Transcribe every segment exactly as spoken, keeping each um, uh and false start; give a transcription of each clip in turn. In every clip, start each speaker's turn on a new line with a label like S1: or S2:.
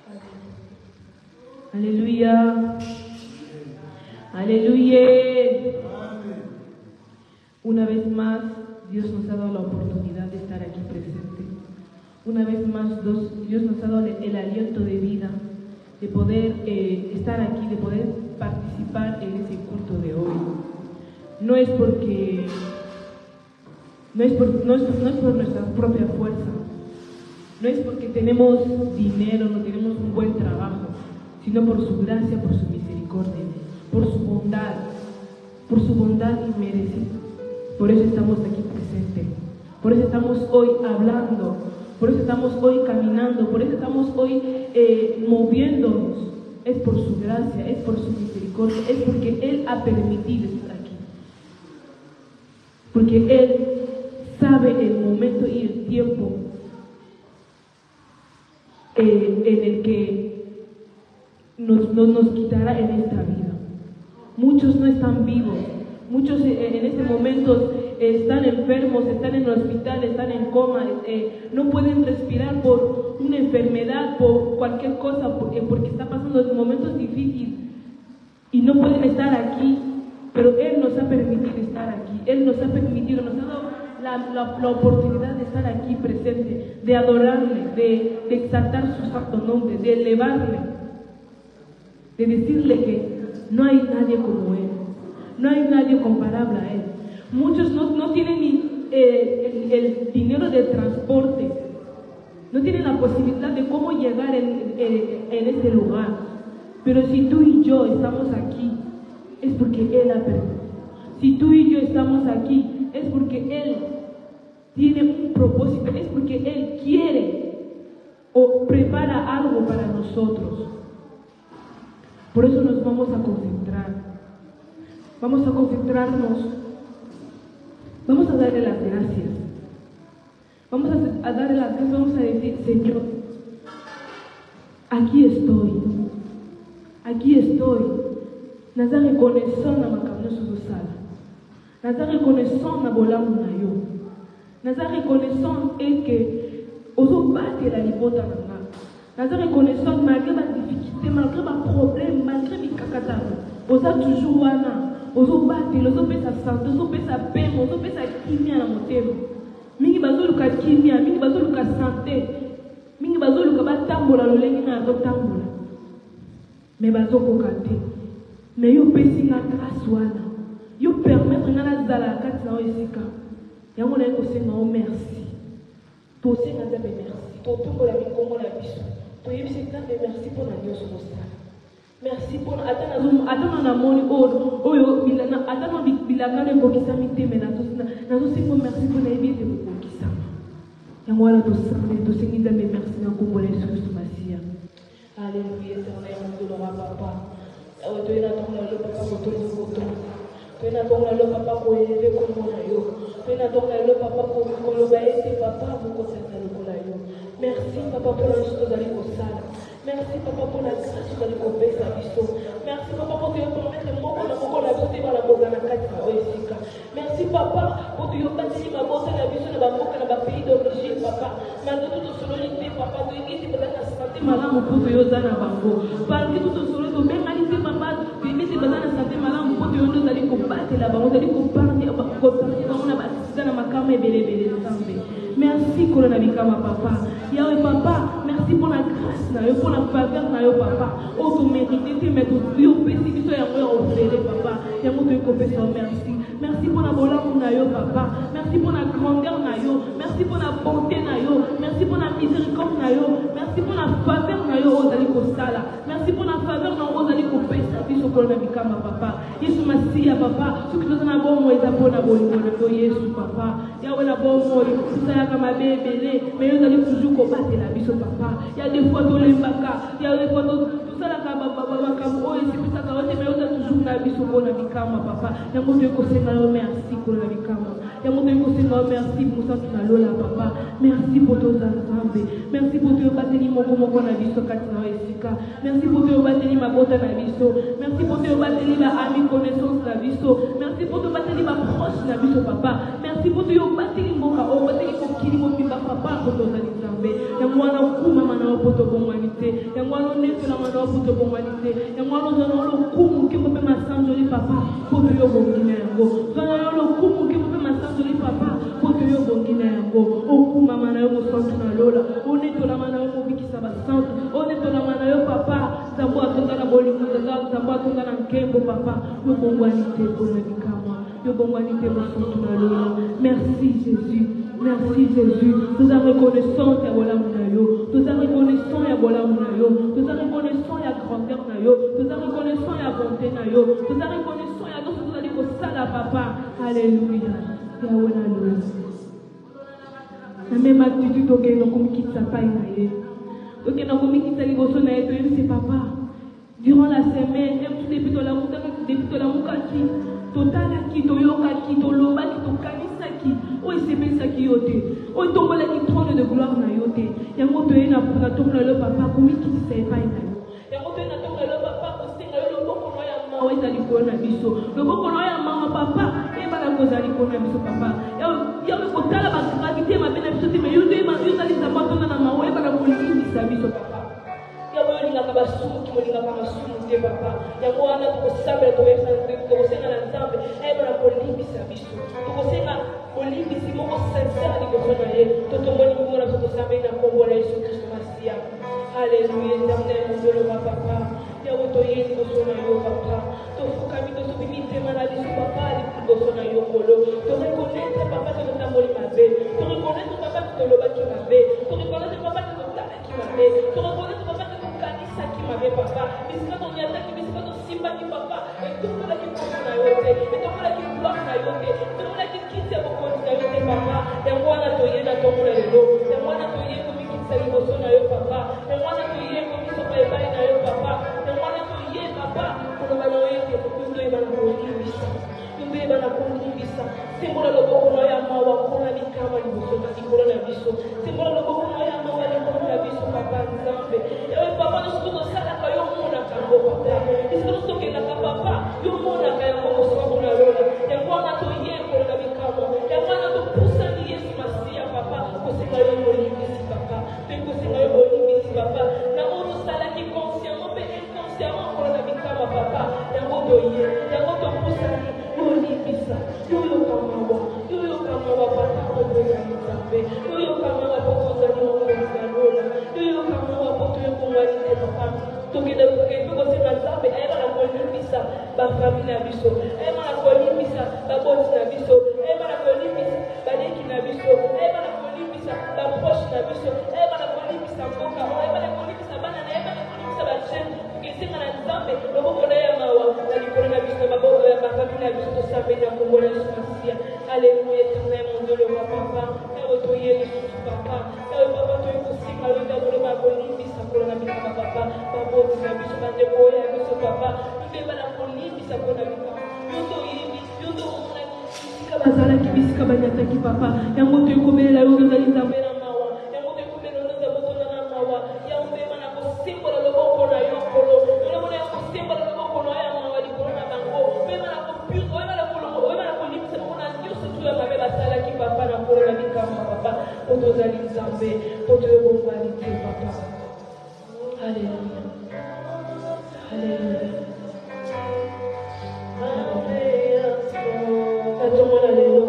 S1: Alléluia. Alléluia. Una vez más, Dios nos ha dado la oportunidad de estar aquí presente. Una vez más, Dios nos ha dado el aliento de vida, de poder eh, estar aquí, de poder participar en ese culto de hoy. No es porque, no es por, no es, no es por nuestra propia fuerza, no es porque tenemos dinero, no tenemos un buen trabajo, sino por su gracia, por su misericordia, por su bondad, por su bondad inmerecida. Por eso estamos aquí presentes, por eso estamos hoy hablando, por eso estamos hoy caminando, por eso estamos hoy eh, moviéndonos. Es por su gracia, es por su misericordia, es porque Él ha permitido estar aquí. Porque Él sabe el momento y el tiempo eh, en el que nos, nos, nos quitará en esta vida. Muchos no están vivos. Muchos en este momento están enfermos, están en el hospital, están en coma, eh, no pueden respirar por una enfermedad, por cualquier cosa, porque, porque está pasando momentos difíciles y no pueden estar aquí, pero Él nos ha permitido estar aquí, Él nos ha permitido, nos ha dado la, la, la oportunidad de estar aquí presente, de adorarle, de, de exaltar su santo nombre, de elevarle, de decirle que no hay nadie como Él. No hay nadie comparable a Él. Muchos no, no tienen ni eh, el, el dinero de transporte, no tienen la posibilidad de cómo llegar en, en, en este lugar. Pero si tú y yo estamos aquí, es porque Él ha permitido. Si tú y yo estamos aquí, es porque Él tiene un propósito, es porque Él quiere o prepara algo para nosotros. Por eso nos vamos a concentrar. Vamos a concentrarnos, vamos a darle las gracias, vamos a, a darle las gracias, vamos a decir, Señor, aquí estoy, aquí estoy, naza reconnaissant na makambo sala, naza reconnaissant na bolamu na yo, naza reconnaissant que ozo batela libota na nga, naza reconnaissant malgré ma difficulté, malgré ma problème, malgré mi kakatano, oza toujours wana. Ozobatela, ozopesa santé, ozopesa pema, ozopesa kimia na motema. Mingi bazoluka kimia, mingi bazoluka santé, mingi bazoluka batambola lolenge na azotambola. Mais bazokoka te. Mais yo pesi nga grâce wana. Yo permettre nga nazala kati na esika. Yango na kosenga o merci. Tosenga nzambe merci. Totombola mikongo na biso. Toyebisa nzambe merci mpona nyonso mosala. Merci pour attendre attendre na moni oyo oyo bilana attendre bilanga le kokisami te mais nazo nazo siko merci pour na yebi te kokisama yango wala to sande to singiza me merci na kombo la Yesu Kristo Masia. Alléluia. Éternel mon Dieu papa awo to ina tonga le papa ko to ko to to ina tonga le papa ko eleve kombo na yo to ina tonga le papa ko ko lo ba ete papa ko ko senta le ko la yo. Merci papa pour la chose d'aller au sala. Merci papa pour la grâce de l'écopée sa biso. Merci papa pour te permettre de moi pour la beauté dans la boza na kati na oesika. Merci papa pour te yobateli ma beauté na biso na bamoka na ba pays d'origine papa. Malgré tout ce sololité papa to yiki te bazana santé malamu pour te yozana bango. Malgré tout ce sololité bengalite papa to yiki te bazana santé malamu pour te yondo zali ko batela bango zali ko parler ko parler bango na basisa na makama ebele ebele nzambe. Merci kolona bikama papa. Yawe papa, merci pour la grâce na yo, pour la faveur na yo papa. Oh tu mérites te mettre au pesi biso ya mo oféré papa. Ya mo to kopesa merci. Merci pour la bolamu na yo papa. Merci pour la grandeur na yo. Merci pour la bonté na yo. Merci pour la miséricorde na yo. Merci pour la faveur na yo ozali kosala. Merci pour la faveur na ozali kopesa biso kolona bikama papa. Yesu Masia papa. Soki tozana bomo eza pona bolingo na yo Yesu papa. Yawe na bomo yo kama bébé mais yo allez toujours combattre la biso papa. Il y a des fois dans les baka, il y a des fois dans tout ça la kaba baba comme oh et c'est ça quand mais yo toujours na biso bona bikama papa. Ya mo te kosenga yo merci pour la bikama. Ya mo te kosenga merci pour ça tu na lola papa. Merci pour ton ensemble. Merci pour te bateli moko moko na biso kati na esika. Merci pour te bateli ma bota na biso. Merci pour te bateli la ami connaissance na biso. Merci pour te bateli ma proche na biso papa. Merci pour te bateli mboka o bateli kili mo papa papa ko to zali zambe ya mwana kuma mana poto bomwanite ya mwana pour te humanité. Et moi, nous allons le coup qui peut m'assemble papa pour que yo bonginengo. Nous allons le coup qui peut m'assemble papa pour que yo bonginengo. Au coup maman na yo mo centre na lola. On est dans la mana yo mo bikisa ba centre. On est dans la mana yo papa. Zambo atonga na bolingo zaga, zambo atonga na nkembo papa. Yo bonganité pour le bikama. Yo bonganité mo centre na lola. Merci Jésus. Merci Jésus. Nous sommes reconnaissants à Bola Munayo. Nous sommes reconnaissants à Bola Munayo. Nous sommes reconnaissants à grandeur Nayo. Nous sommes reconnaissants à bonté Nayo. Nous sommes reconnaissants à nous sommes allés au sala papa. Alléluia. Yahweh Alléluia. La même attitude auquel nous avons quitté sa paille naïe. Donc nous avons quitté les gosses naïe. Tu c'est papa. Durant la semaine, même tout depuis la mouka, depuis la mouka qui, total qui, toyoka qui, toloba qui, tokanisa qui. Oh, c'est bien ça qui yote. Oh, tombe là qui trône de gloire na yote. Yango to ena na tombe le papa komi qui sait pas ina. Yango to ena tombe le papa ko singa le boko no ya mawa ezali ko na biso. Le boko no ya mawa papa e bana ko zali ko na biso papa. Ya ya ko tala ba gravité ma bena biso te me yote ma yozali za matona na mawa e bana ko limi sa biso papa. Ya bo linga ka basumu ki mo linga ka basumu te papa. Ya ko ana to ko sabe to esa to ko senga na nzambe e bana ko limi sa biso. To ko senga Olimbi si moko sincère di kofona ye totomoni mona totosambe na kombo na Yesu Kristo Masia. Alléluia, éternel mon Dieu le roi papa. Ya otoye ni kofona yo papa. Tofukami tosubimi tema na biso papa ali kofona yo kolo. To reconnaître papa que nous avons mabe. To reconnaître papa que nous loba ki mabe. To reconnaître papa que nous tala ki mabe. To reconnaître papa que nous kanisa ki mabe papa. Bisika to nyata ki bisika to simba ki papa. Et tout le monde qui kofona yo te. Et tout le monde qui gloire na yo te. Tout le monde qui quitte papa, et moi na toye na tomo na lelo, et moi na toye komi kitsa liboso na yo papa, et moi na toye komi sopa epai na yo papa, et moi na toye papa, kono bana oye ke kundo e bana kolibisa, kundo e bana kolibisa, sembola loboko na ya mawa kona likama liboso na likolo na biso, sembola loboko na ya mawa likolo na biso papa nzambe, et papa no suto sala ka yo mona kango papa, isko no soke na papa, yo mona ka yo mo soto na lola, et moi na toye kono na likama, et moi na papa, conseiller au limite papa, mais conseiller au limite papa. Na moto sala qui consciemment, mais inconsciemment pour la vie kama papa. Ya moto ye, ya moto pusani, au limite ça. Yo yo kamawa, yo yo kamawa papa pour te réaliser. Yo yo kamawa pour te réaliser lola. Yo yo kamawa pour te réaliser papa. Toki de toki to conseiller na zambe, eba na ko limite ça, ba famille na biso. Eba na ko limite ça, ba boti na biso. Eba na ko limite, ba deki na biso. Eba na la proche na biso eba na kolibisa mboka eba na kolibisa bana na eba na kolibisa bachene tukisenga na nzambe loboko na ya mawa na likolo na biso baboko ya bafamile na biso tosambe na kombo na Yesu Masia. Alléluia, éternel mon Dieu le roi papa ewe toye lisusu papa ewe papa toye kosinga loda bolo bakolibisa kola na bikama papa baboti na biso bandeko ya biso papa mbeba na kolibisa kola na bikama yoto yimbi yoto bazalaki bisika banyataki papa yango toyekomelela yo ozali nzambe na mawa yango toyekomelela yo nzambe ozonga na mawa yango mbema na kosimbola loboko na yo kolo olomona ya kosimbola loboko na ya mawa likolo na bango oyeba na kopure oyeba na kolongo oyeba na kolimisa bango na nyonso tu ya mabe basalaki papa na kolo na bikama papa po tozali nzambe po toyebongwani te papa. Alléluia, alléluia. Tomona lelo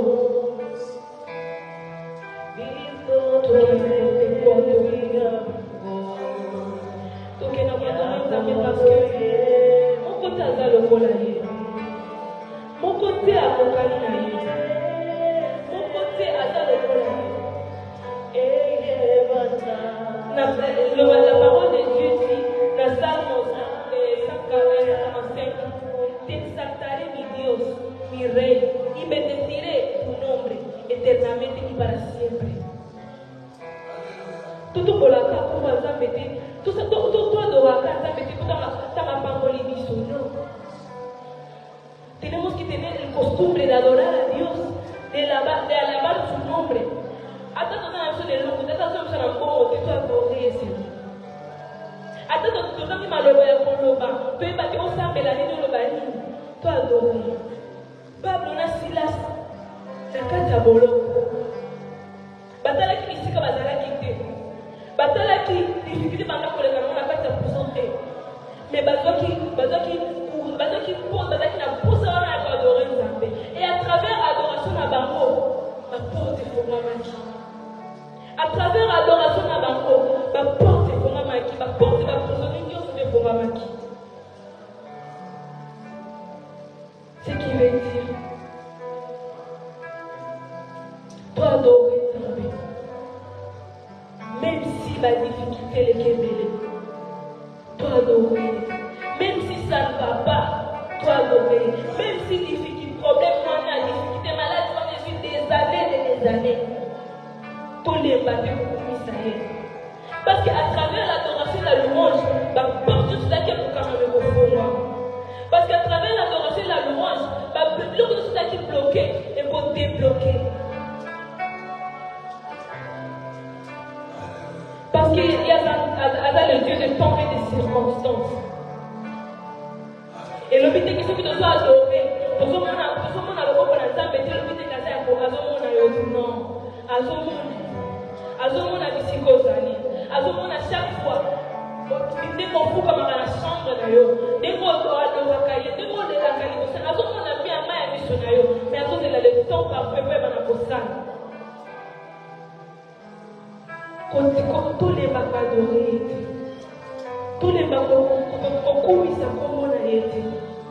S1: toke na mwana nzambe parce que moko te aza lokola ye moko te akokani na ye moko te aza lokola ye la parole de Dieu dit dans Salmos cent quarante-cinq te exaltaré mi Dios mi rey y bendeciré tu nombre eternamente y para siempre. Tout bolaka pour nzambe te tout ça tout tout adoraka nzambe te kutama tama pangoli biso no. Tenemos que tener el costumbre de adorar a Dios, de alabar, de alabar su nombre. Hasta no sabemos el nombre, hasta no sabemos el nombre, que tú adores ese. Hasta no sabemos el nombre de Koloba, tú es para que vos sabes la niña lo bani, tú adores. Pablo na Silas na kati ya boloko batalaki bisika bazalaki te batalaki difficulté banda koleka na kati ya prison te qu'elle est belle. Toi adorer. Même si ça ne va pas, toi adorer. Même si difficulté, problème, moi, on a difficulté, malade, moi, je suis des années et des années. Tous les bâtés pour Israël. Parce qu'à travers l'adoration et la louange, partout c'est là qu'il y a quand même le fond. Parce qu'à travers l'adoration et la louange, l'autre c'est là qui est bloqué et pour débloquer. Parce qu'il y a dans le Dieu de temps et des circonstances. Et le but est que ceux qui te soient adorés, tout le monde a le bon pour l'ensemble, et le but est que ça pour Azomon a eu non. Azomon Azomon a dit si Kozani. Azomon a chaque fois. Dès qu'on fout comme dans la chambre, dès qu'on doit adorer la caille, dès qu'on est la caille, Azomon a mis un main à mission, mais Azomon a le temps pour préparer ma postale. Quand tous les bacs adorés, tous les bacs au cou, ils sont comme on a été.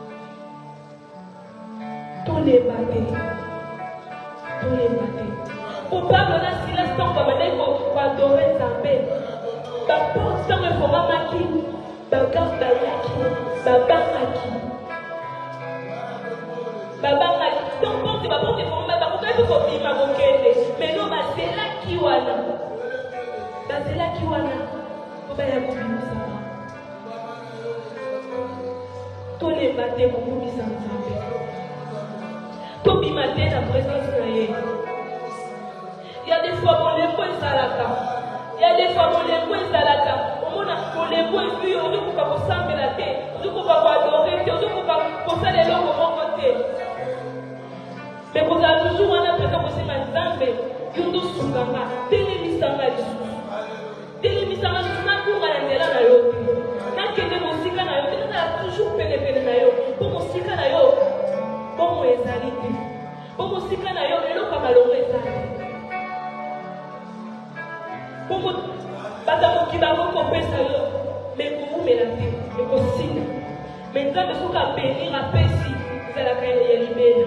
S1: Tous les bâtés, tous les bâtés. Pour pas donner silence, tant qu'on va adorer Zambé. Papa, tant que faut maki, baba bayaki, baba maki. Baba maki. Donc quand tu vas prendre tes formes, baba, pourquoi il faut bien m'avoquer? Mais non, c'est là qui wana. C'est là qui wana. Pourquoi il y a beaucoup de ça? Tous les bâtés, beaucoup de ça. Tout le matin, la présence de Dieu. Il y a des fois, on les voit salaka. Il y a des fois, on les voit salaka. On les voit vu, on ne peut pas s'embêter la tête. On ne peut pas adorer, on ne peut pas penser les langues au bon côté. Mais vous avez toujours un présent pour ces mazambes. Ils ont tous souganga. Télémisanga du sous. Télémisanga du sous. N'a pas la télé na yo. N'a que des musiques na yo. N'a toujours pele pele na yo. Pour musique na yo. Bon ezalité. Bon musique na yo eloko malongo ezali. Bon bata mokiba ko pesa yo mais ko umela te mais ko sina. Mais nzambe soka bénir apesi zala kaile ya libela.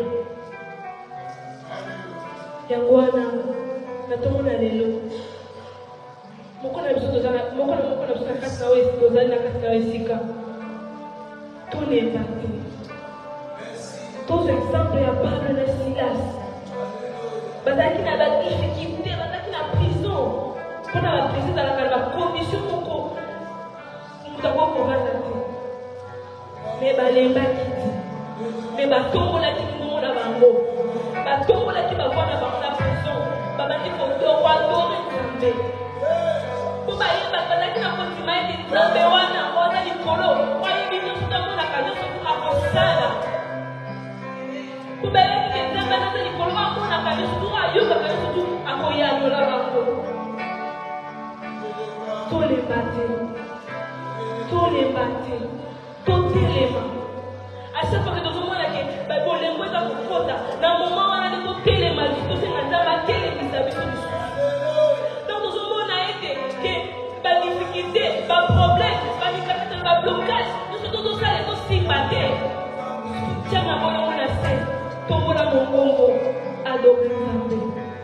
S1: Yango wana natomona lelo. Mokona biso tozana mokona mokona biso kati na wesi tozali na kati na wesika. Tous les bâtis. Tous les exemples ya Pablo na Silas. Bazaki na ba difficulté, bazaki na prison. Pendant la prison dans la condition moko mutako ko vanda te. Mais balemba kiti. Mais ba tombo la kiti mo na bango. Ba tombo la kiti ba vona ba na prison. Ba ba ko to wa dore nzambe. Pour ba yeba bazaki na kontima eti nzambe wana wana likolo. Kwa hivi ndio tutamona kanisa kwa kosala. Pour ba yeba nzambe na likolo wa mona kanisa tu ayoka kanisa tu akoyano la bango. Tous les bâtés, tous les bâtés, tous les mains. À chaque fois que nous sommes là, nous avons les mots dans le faute. Dans le moment où on a tous les mains, nous sommes dans la télé qui s'habille. Donc nous sommes là, pas de difficulté, pas de problème, pas de capitale, pas de blocage. Nous sommes tous là, nous sommes si bâtés. Tiens, ma bonne, on a fait. Tombe là, mon bongo, adoré Zambé.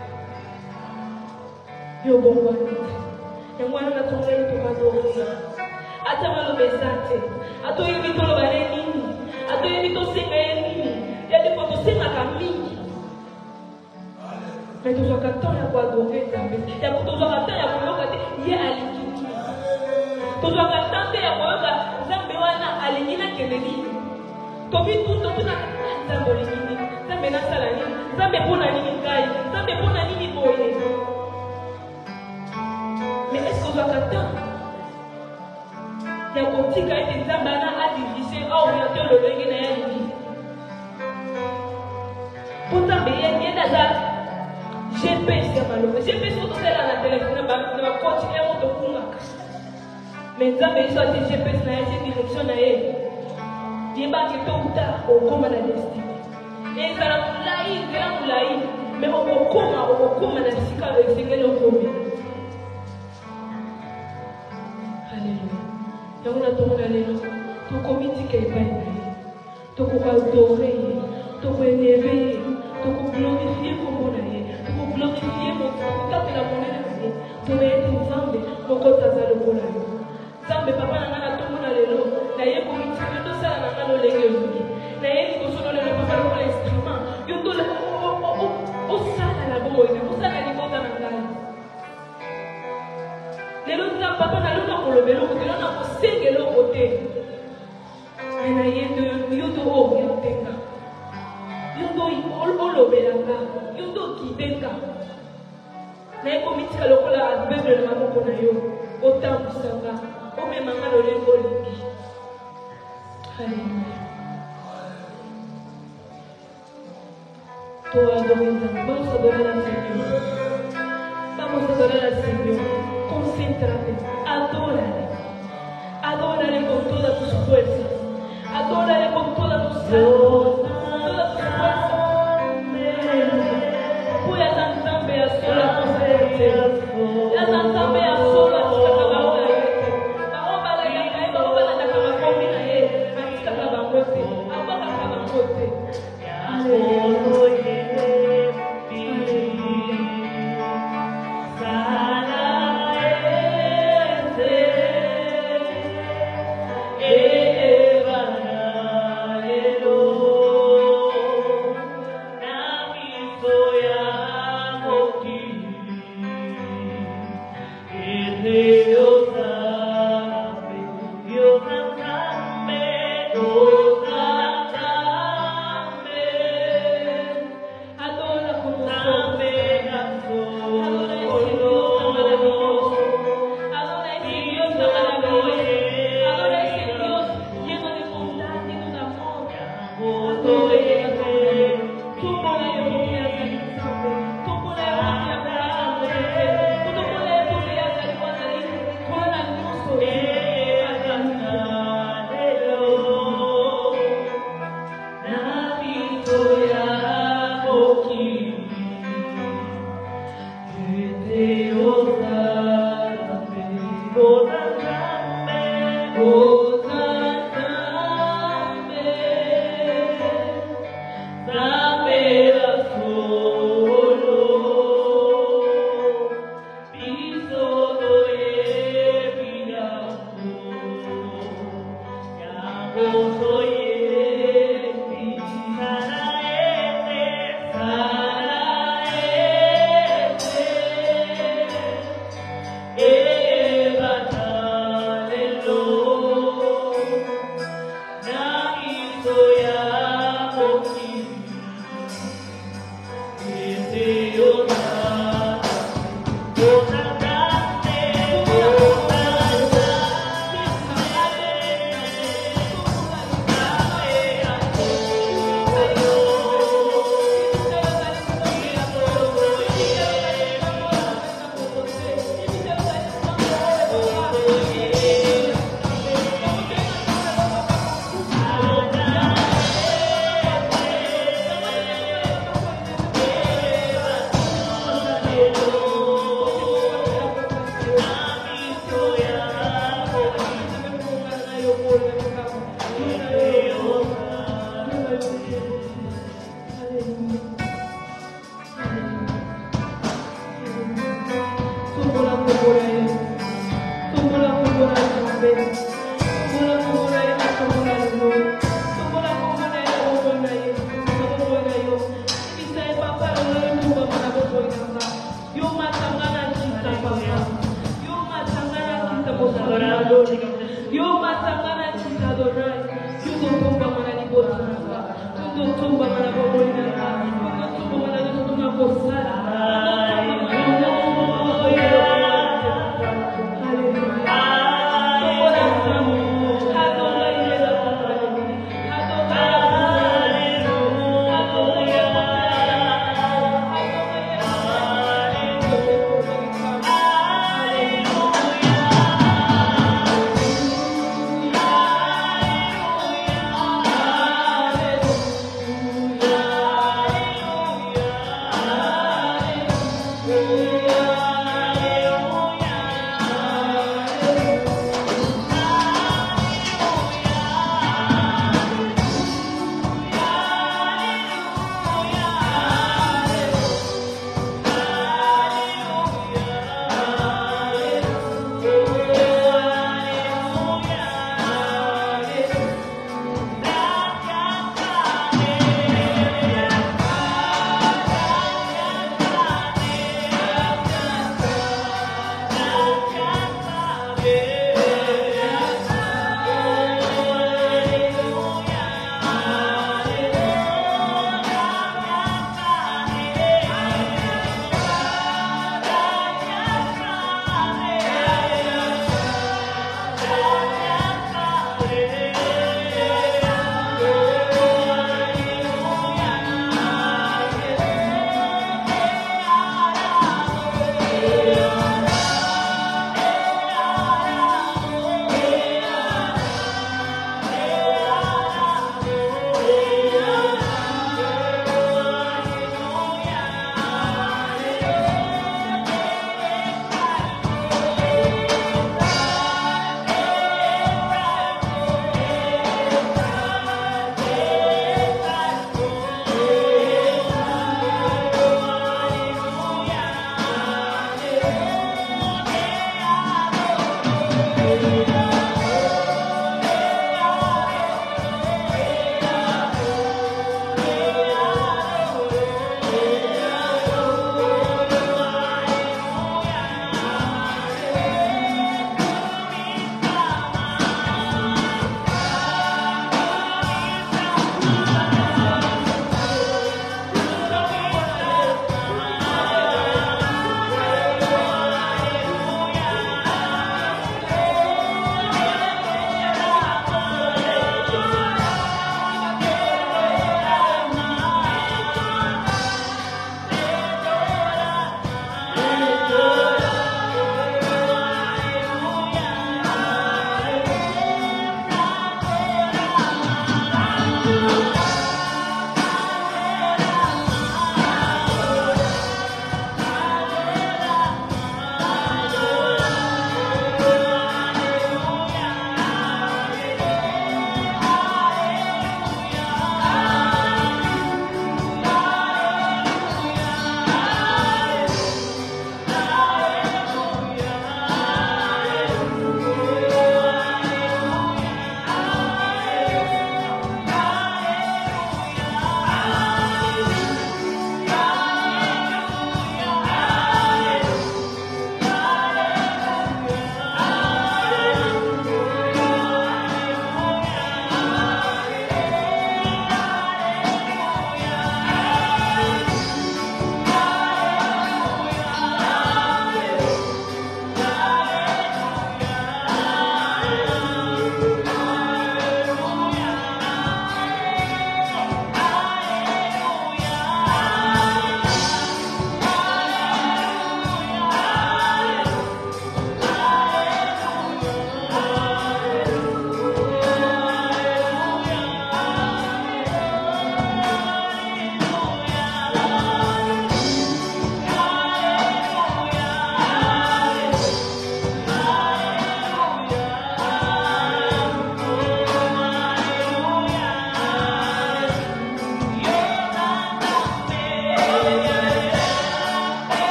S1: Yo bongo. Et moi, je vais tomber pour adorer. Attends le message. Attends, il y a des gens qui Attends, il y a des gens qui Il y a des gens qui mais tu dois attendre pour adorer. Tu dois attendre pour adorer. Il y a Alikini. Tu dois attendre pour adorer. Zambewana Alikina Kennedy. Tu vis tout le temps. Zambolikini. Zambena Salani. Zambe Pona Nini Kai. Zambe Pona Nini Boye. Mais est-ce qu'on doit attendre? Il y a un petit cas qui est à diviser, à orienter le règne de la vie. Pourtant, il y a déjà G P S qui est malheureux. G P S, c'est là la téléphone, ne va continuer à monter pour moi. Mais ça, il y a des G P S dans cette direction. Il y a des tôt ou tard, on come à la destinée. Et ça la moulaï, c'est la moulaï. Mais on come, on come à la psychiatre avec ce qu'elle a commis. Donc on a tourné les noms, tout comité qui est bien, tout adorer, tout élever, tout glorifier comme on a, tout glorifier mon taper la monnaie, toyeti nzambe moko taza lokola yo nzambe papa na ngana tomona lelo naye komitika tosala na ngana lolenge ezoki naye liboso no lelo papa lokola instrument yo tola osala na bomoi na osala libota na ngai lelo nzambe papa na lelo na kolobela oko te lelo na kosengela oko te me na ye ndo yo to oya tenga yo ndo olobelanga yo ndo okibenga naye komitika lokola aveugle na maboko na yo otambusanga omemanga lolenge olingi. Alléluia. Toi adorer Nzambe, vamos adorar al Señor. Vamos a adorar al Señor. Concéntrate, adórale. Adórale con todas tus fuerzas. Adórale con todas tus almas, todas tus fuerzas. Voy a Nzambe a sola concéntrate. Ya Nzambe a sola tutakabaona yete. Baomba la yakae, baomba la nakabakomi na ye. Matika kabangote, abaka kabangote. Alléluia.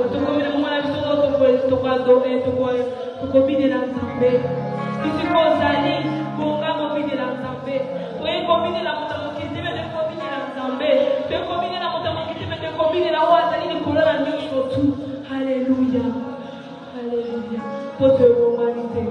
S1: tokomina mwana biso tokwadoe tokobidela nzambe bisiko ozali bonga mobidela nzambe toyekobidela moto mokiti mpe tekobidela nzambe toyekobidela moto mokiti mpe tekobidela oyo azali likolo na nyonso tu. Haleluya, haleluya, po toyebongani te.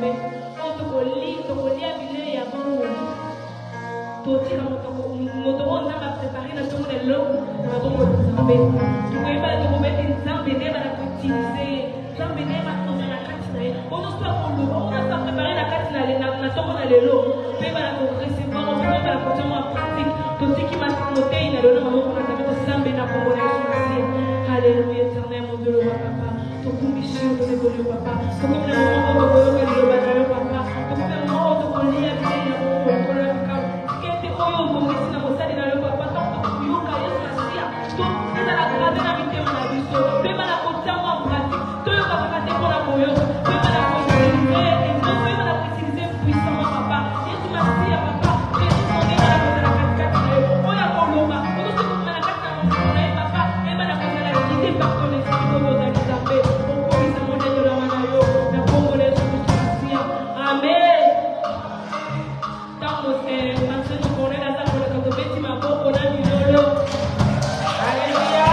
S1: nzambe oyo tokolia bilei ya bongo totika moto oyo nzambe aprepare na ntongo na lelo na bongo na nzambe tokoyeba tokobete nzambe nde bana koutilize ye nzambe nde bakonza na kati na ye oyo nyonso akoloba oyo nyonso aprepare na kati na ntongo na lelo mpe bana korecevoir mpe bana kotia mwa pratique totiki motei na lelo maboko na nzambe tosambe na kombo na yesu masiya Alléluia, éternel, mon Dieu, le roi papa. Ton commission, ton évolué, papa. Ton commission, ton évolué, papa. Ton commission, ton évolué, papa. Qu'est-ce que tu as eu comme ici dans mon salle dans le papa? Tant que tu as eu qu'à Yesu Masia. Ton tu es dans la grâce de la vie, tu es dans la vie. Tu es dans la conscience en pratique. Tu es dans la pratique pour la moyo. Tu es dans la utiliser et non, tu es dans la utiliser puissamment, papa. Yesu Masia, papa. Jésus, on est dans la pratique. On y a pour l'homme. On nous dit qu'on met la carte dans mon soleil, papa. Et dans la pratique. Par ton esprit, comme vous allez taper, on commence à monter de la manayo, la congolaise, Amen. Tant que c'est, maintenant, nous connaissons la table de la catobétie, ma peau, on a mis l'eau. Alléluia.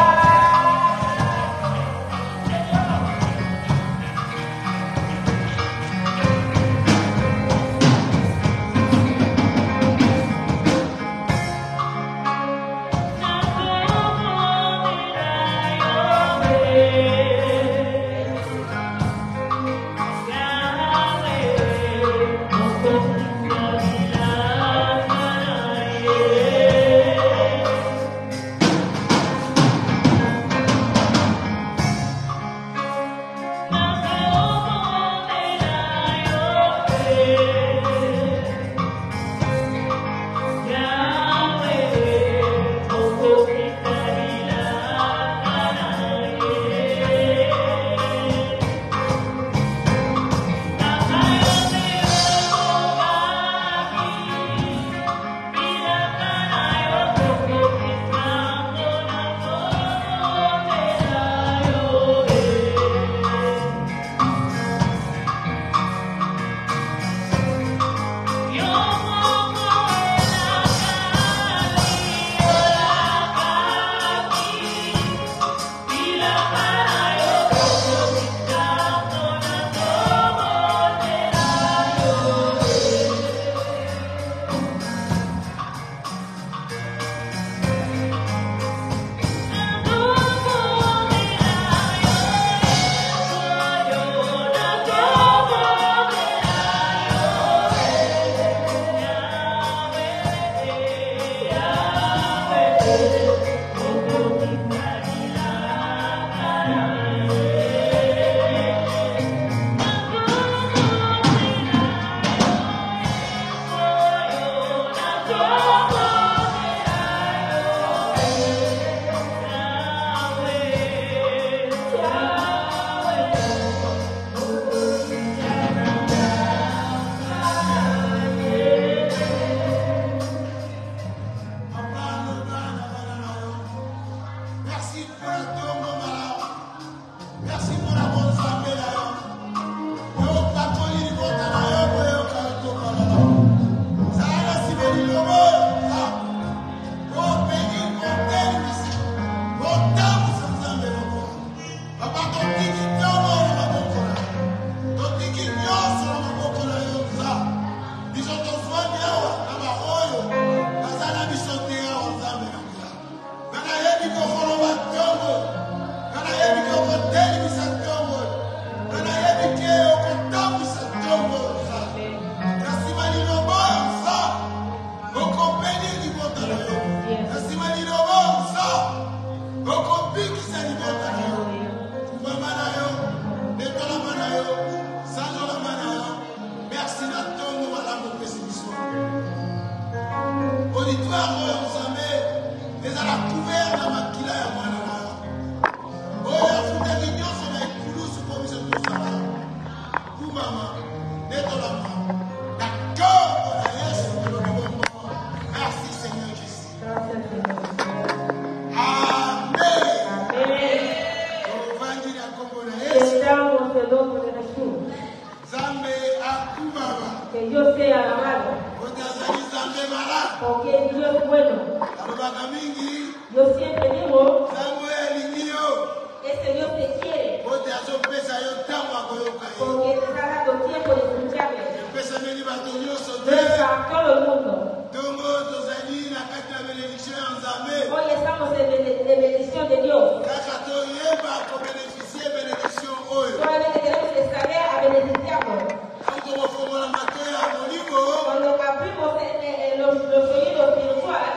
S2: Porque te está dando tiempo de escuchar
S1: todo el mundo. Hoy estamos en la bendición de Dios. Solamente tenemos que saber a beneficiarnos. Cuando abrimos los, los oídos espirituales,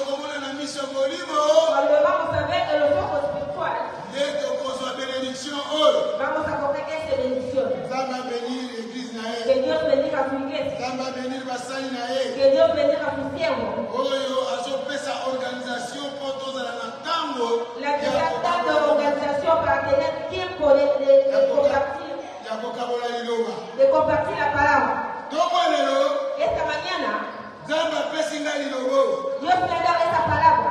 S1: cuando vamos a ver en los ojos espirituales, vamos a coger esa bendición. Que Dios bendiga a su iglesia. Que Dios bendiga a su siervo. La que está dando organización para tener tiempo de, de, de compartir. De compartir la palabra. Esta mañana, Dios me ha dado esta palabra.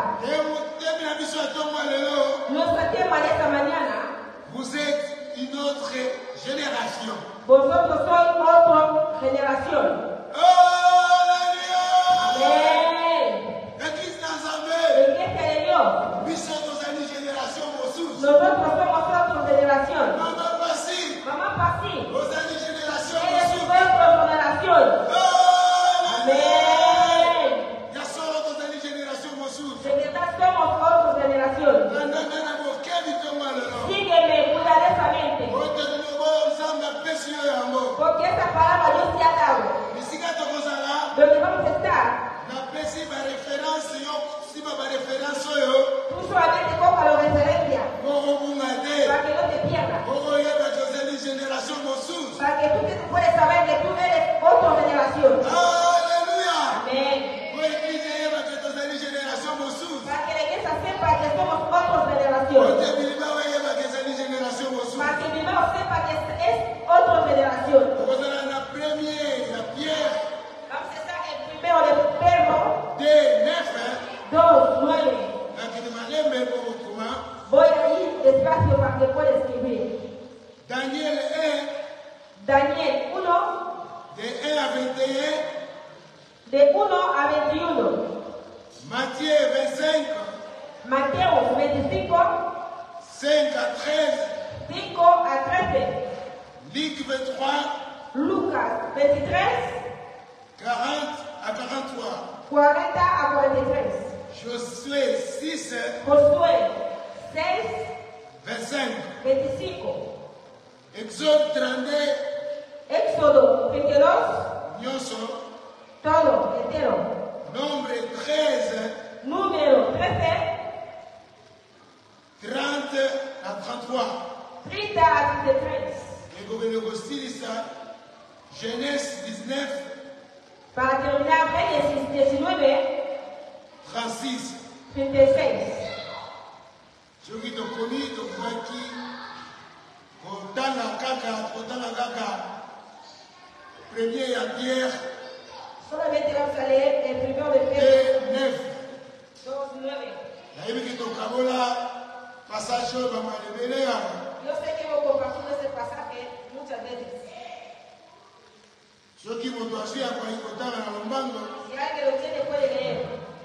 S1: Nuestro tema de esta mañana.
S2: Vous êtes une autre génération.
S1: Vosotros sois otra generación.
S2: Alléluia.
S1: Amen. Iglesia de Dios. Nosotros somos otra generación.
S2: Maman Passi.
S1: Mamá Passi.
S2: Vos êtes une génération.
S1: Eres otra generación. Amen.
S2: Ya solo vos êtes une génération Mossoul.
S1: De verdad somos otra generación. Sígueme cuidadosamente. Porque esta palabra Dios te ha dado. Donde vamos a estar. Tú solamente coja la referencia. Para que no te pierdas. Para que tú te puedas saber que tú eres otra generación.
S2: Aleluya.
S1: Amén. Para que la iglesia sepa que somos otra generación. Para que Bilbao sepa que es otra generación. Vamos a estar en primero de Pedro dos, nueve. Voy a ir despacio para que pueda escribir.
S2: Daniel un.
S1: Daniel uno.
S2: De un à vingt et un.
S1: De uno a veintiuno.
S2: Matthieu vingt-cinq.
S1: Mateo veinticinco.
S2: cinq à treize.
S1: cinco a trece.
S2: Luc vingt-trois.
S1: Lucas veintitrés.
S2: quarante à quarante-trois.
S1: cuarenta a cuarenta y tres.
S2: Josué six.
S1: Josué seis.
S2: vingt-cinq.
S1: veinticinco.
S2: Exode trente-deux.
S1: Éxodo veintidós.
S2: Nyonso.
S1: Todo entero.
S2: Nombre treize.
S1: Número trece.
S2: trente à trente-trois.
S1: treinta a treinta y tres.
S2: Et gouvernement Stilissa. Genèse dix-neuf.
S1: Para terminar, Génesis diecinueve.
S2: trente-six.
S1: treinta y seis.
S2: Je qui te connais, te vois qui. Kotana kaka, kotana kaka. Premier à Pierre.
S1: Solamente vamos a leer el primero de Pedro
S2: deux neuf.
S1: dos, nueve.
S2: La Bible qui te kabola. Passage au Bamalébeléa.
S1: Yo sé que hemos compartido ese pasaje muchas veces.
S2: Ceux qui vont choisir à quoi ils comptent dans le monde.
S1: Si alguien lo tiene, puede leer.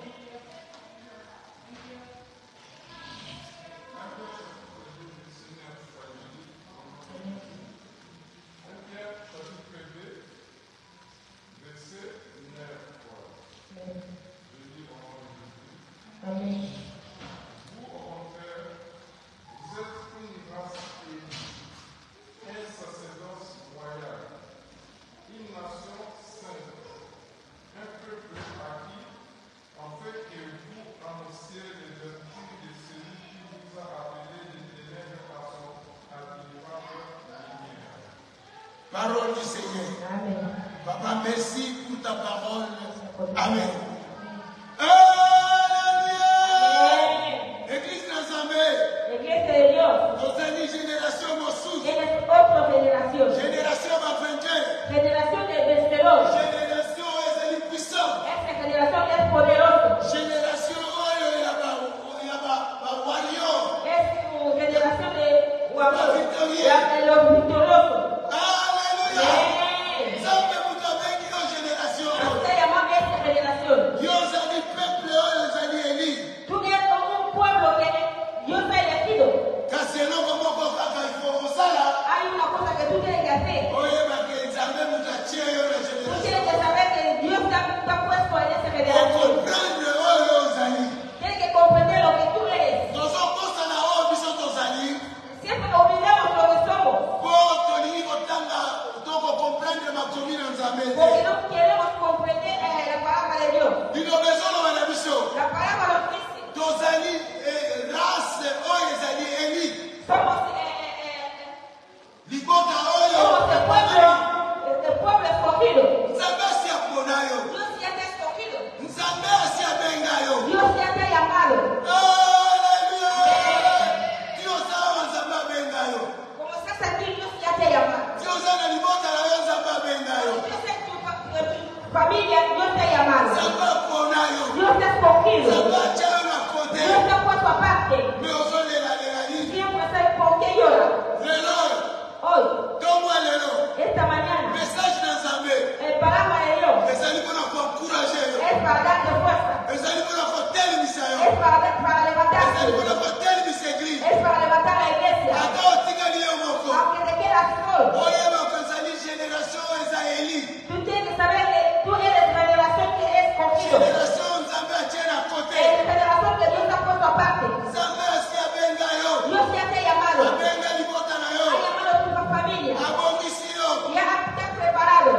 S1: Amén.
S3: Vous, au contraire, vous êtes une race élue, un sacerdoce royal, une nation sainte, un peuple acquis, afin que vous annonciez les vertus de celui qui vous a appelé des ténèbres à son admirable lumière.
S2: Parole du Seigneur.
S1: Amen.
S2: Papa, merci pour ta parole. Amen.
S1: Iglesia de Dios.
S2: Génération Mossoul.
S1: Eres otra generación.
S2: Génération ma vainqueur.
S1: Generación de vencedores.
S2: Génération est puissant.
S1: Esta generación es poderosa.
S2: Génération oyo ya ba ya ba ba warrior.
S1: Es tu generación de guapos.
S2: Los victoriosos.
S1: La de los victoriosos.
S2: Alléluia.
S1: Amén.
S2: Ça me vous avez une génération.
S1: Usted llama a esta generación.
S2: Nzambe.
S4: Porque no queremos comprender eh, la palabra de Dios.
S2: Bino besono wana biso.
S4: La palabra de Cristo.
S2: Tozali eh, race oyo ezali Eli.
S4: Somos eh, eh, eh,
S2: Liboka oyo.
S4: somos el pueblo, el, el pueblo escogido.
S2: Nzambe asi apona yo.
S4: Dios ya te ha escogido.
S2: Nzambe asi abenga yo.
S4: Dios ya te ha llamado.
S2: Haleluya. Dios awa Nzambe abenga yo.
S4: Como estás aquí, Dios ya te ha llamado.
S2: Dios ana liboka na yo Nzambe abenga yo.
S4: Dios en tu, fa- en tu familia, Dios te ha llamado.
S2: Nzambe apona yo.
S4: Dios te ha escogido.
S2: Nzambe atya yo na kote.
S4: Dios te ha puesto aparte.
S2: Me ozolela lela nini.
S4: Siempre sabes por qué llora.
S2: Lelo
S4: Hoy,
S2: tomwa lelo.
S4: esta mañana,
S2: Message na Nzambe.
S4: el palabra de Dios
S2: Ezali mpona koencourage yo.
S4: es para darte fuerza.
S2: Ezali mpona kotelemisa yo.
S4: Es para, para
S2: Ezali
S4: levantarte.
S2: mpona kotelemisa eglise.
S4: Es para levantar la iglesia.
S2: Ata otikali yo moko.
S4: Aunque te quieras solo,
S2: oyeba kozali génération eza Eli.
S4: tú tienes que saber que tú eres la generación que es escogido.
S2: Génération Nzambe atie na kote.
S4: Es la generación que Dios te ha puesto aparte.
S2: Nzambe asi abenga yo.
S4: Dios ya te ha llamado.
S2: Abenga libota na yo.
S4: Ha llamado a tu familia.
S2: Abongisi yo.
S4: Ya te ha preparado.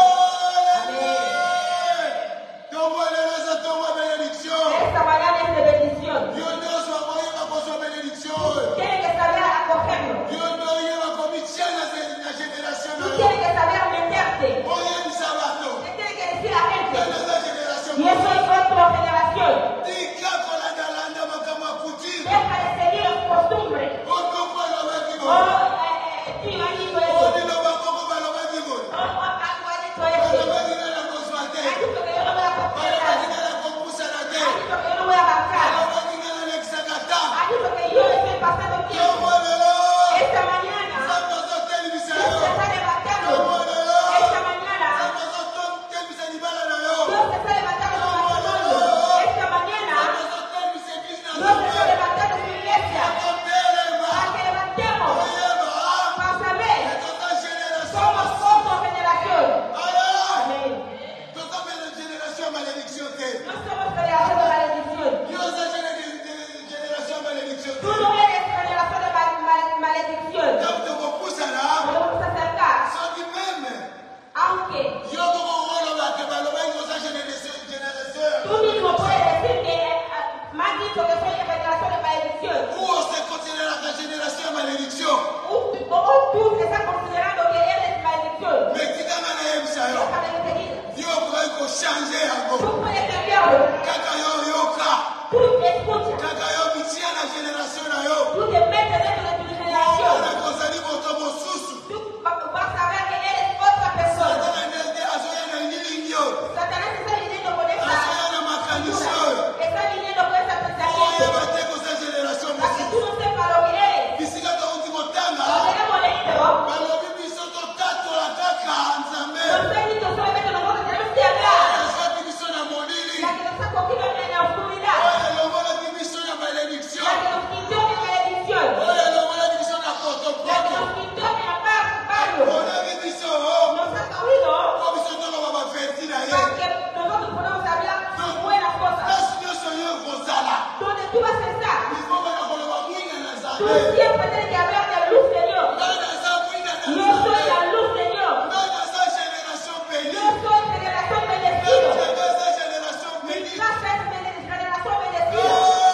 S2: Tombo lelo eza tombo benediction.
S4: Esta mañana es de bendición.
S2: Yo nyonso akoyeba kozwa benediction oyo.
S4: Tienes que saber acogerlo.
S2: Yo ndo oyeba komitia na ze- na génération na
S4: Tú
S2: yo.
S4: tienes que saber meterte.
S2: Oyebisa bato.
S4: Te tienes que decir a la gente.
S2: Tana eza génération
S4: Yo soy otra generación.
S2: tika kolandalanda makambo ya coutume.
S4: Deja de seguir las costumbres.
S2: Otoko alobaki
S4: Oh,
S2: boye.
S4: eh, eh, tío, ha dicho eso.
S2: Odiloba koko balobaki boye.
S4: Oh, oh, algo ha dicho eso.
S2: Balobaki nga na kozwa te.
S4: Ha dicho que yo no voy a
S2: Balobaki
S4: considerar.
S2: nga na kopusana te.
S4: Ha dicho que yo no voy a avanzar.
S2: Balobaki nga na lekisaka ta.
S4: Ha dicho que yo estoy pasando tiempo.
S2: Tombo lelo.
S4: Esta mañana
S2: Nzambe azotelemisa
S4: Dios
S2: yo.
S4: te está levantando.
S2: Tombo lelo.
S4: Esta mañana
S2: Nzambe azotelemisa libala na yo.
S4: Dios te está levantando tu matrimonio. Esta mañana
S2: Nzambe azotelemisa eglise na
S4: Dios te está
S2: Nzambe.
S4: levantando tu iglesia.
S2: Akotelema.
S4: Para que levantemos.
S2: Oyeba.
S4: Para saber.
S2: Toza génération.
S4: Somos otra generación.
S2: Alors,
S4: Amén.
S2: toza belle génération malédiction te.
S4: No somos generación de maldición.
S2: Yo oza génération malédiction
S4: Tú
S2: te.
S4: no eres generación de mal- mal- maldición.
S2: Donc tokopusana
S4: Nos vamos a acercar.
S2: soki meme
S4: Aunque
S2: yo kokokoloba ke balobaki oza génération génération
S4: tú mismo puedes decir que eh, me han dicho que soy generación de maldición.
S2: ou on se considéraka génération malédiction
S4: O o tú te estás considerando que eres maldición.
S2: mais tikanga nayebisa yo
S4: Déjame que te diga.
S2: yo okoki kochange yango
S4: Tú puedes cambiarlo.
S2: kaka yo oyoka
S4: Tú escucha.
S2: kaka yo mitia na génération na yo
S4: Tú te metes dentro de tu generación.
S2: ona kozali moto mosusu
S4: Tú va- vas a ver que eres otra persona.
S2: satana ndenge azoya na lilingi oyo
S4: Satanás está viniendo con esa
S2: azoya na makanisi oyo
S4: está viniendo con esa pensamiento.
S2: oyeba te koza génération
S4: Para que tú
S2: mosusu
S4: no sepas lo que eres.
S2: bisika tokoki kotanga
S4: Lo tenemos leído.
S2: balobi biso totatola kaka nzambe
S4: Los técnicos solamente nosotros tenemos que hablar.
S2: azwaki biso na molili
S4: La que nos ha cogido en la oscuridad.
S2: oyo elongolaki biso na malédiction
S4: La que nos quitó de maldición.
S2: oyo elongolaki biso na
S4: La que
S2: potopoto
S4: nos quitó de la bar- barrio.
S2: onaki biso
S4: Nos ha cogido
S2: po biso toloba baverti na ye
S4: para que nosotros podamos hablar buenas cosas.
S2: place nyonso yo ekozala
S4: Donde tú vas a estar.
S2: ifo bana koloba mwinga na
S4: Tú
S2: nzambe
S4: siempre tienes que hablar de la luz de Dios.
S2: nga naza mwinga na
S4: Yo soy
S2: nzambe
S4: la luz de Dios.
S2: nga naza génération béni
S4: Yo soy generación bendecida.
S2: nga naza génération
S4: Mi
S2: béni
S4: casa es bene- generación bendecida.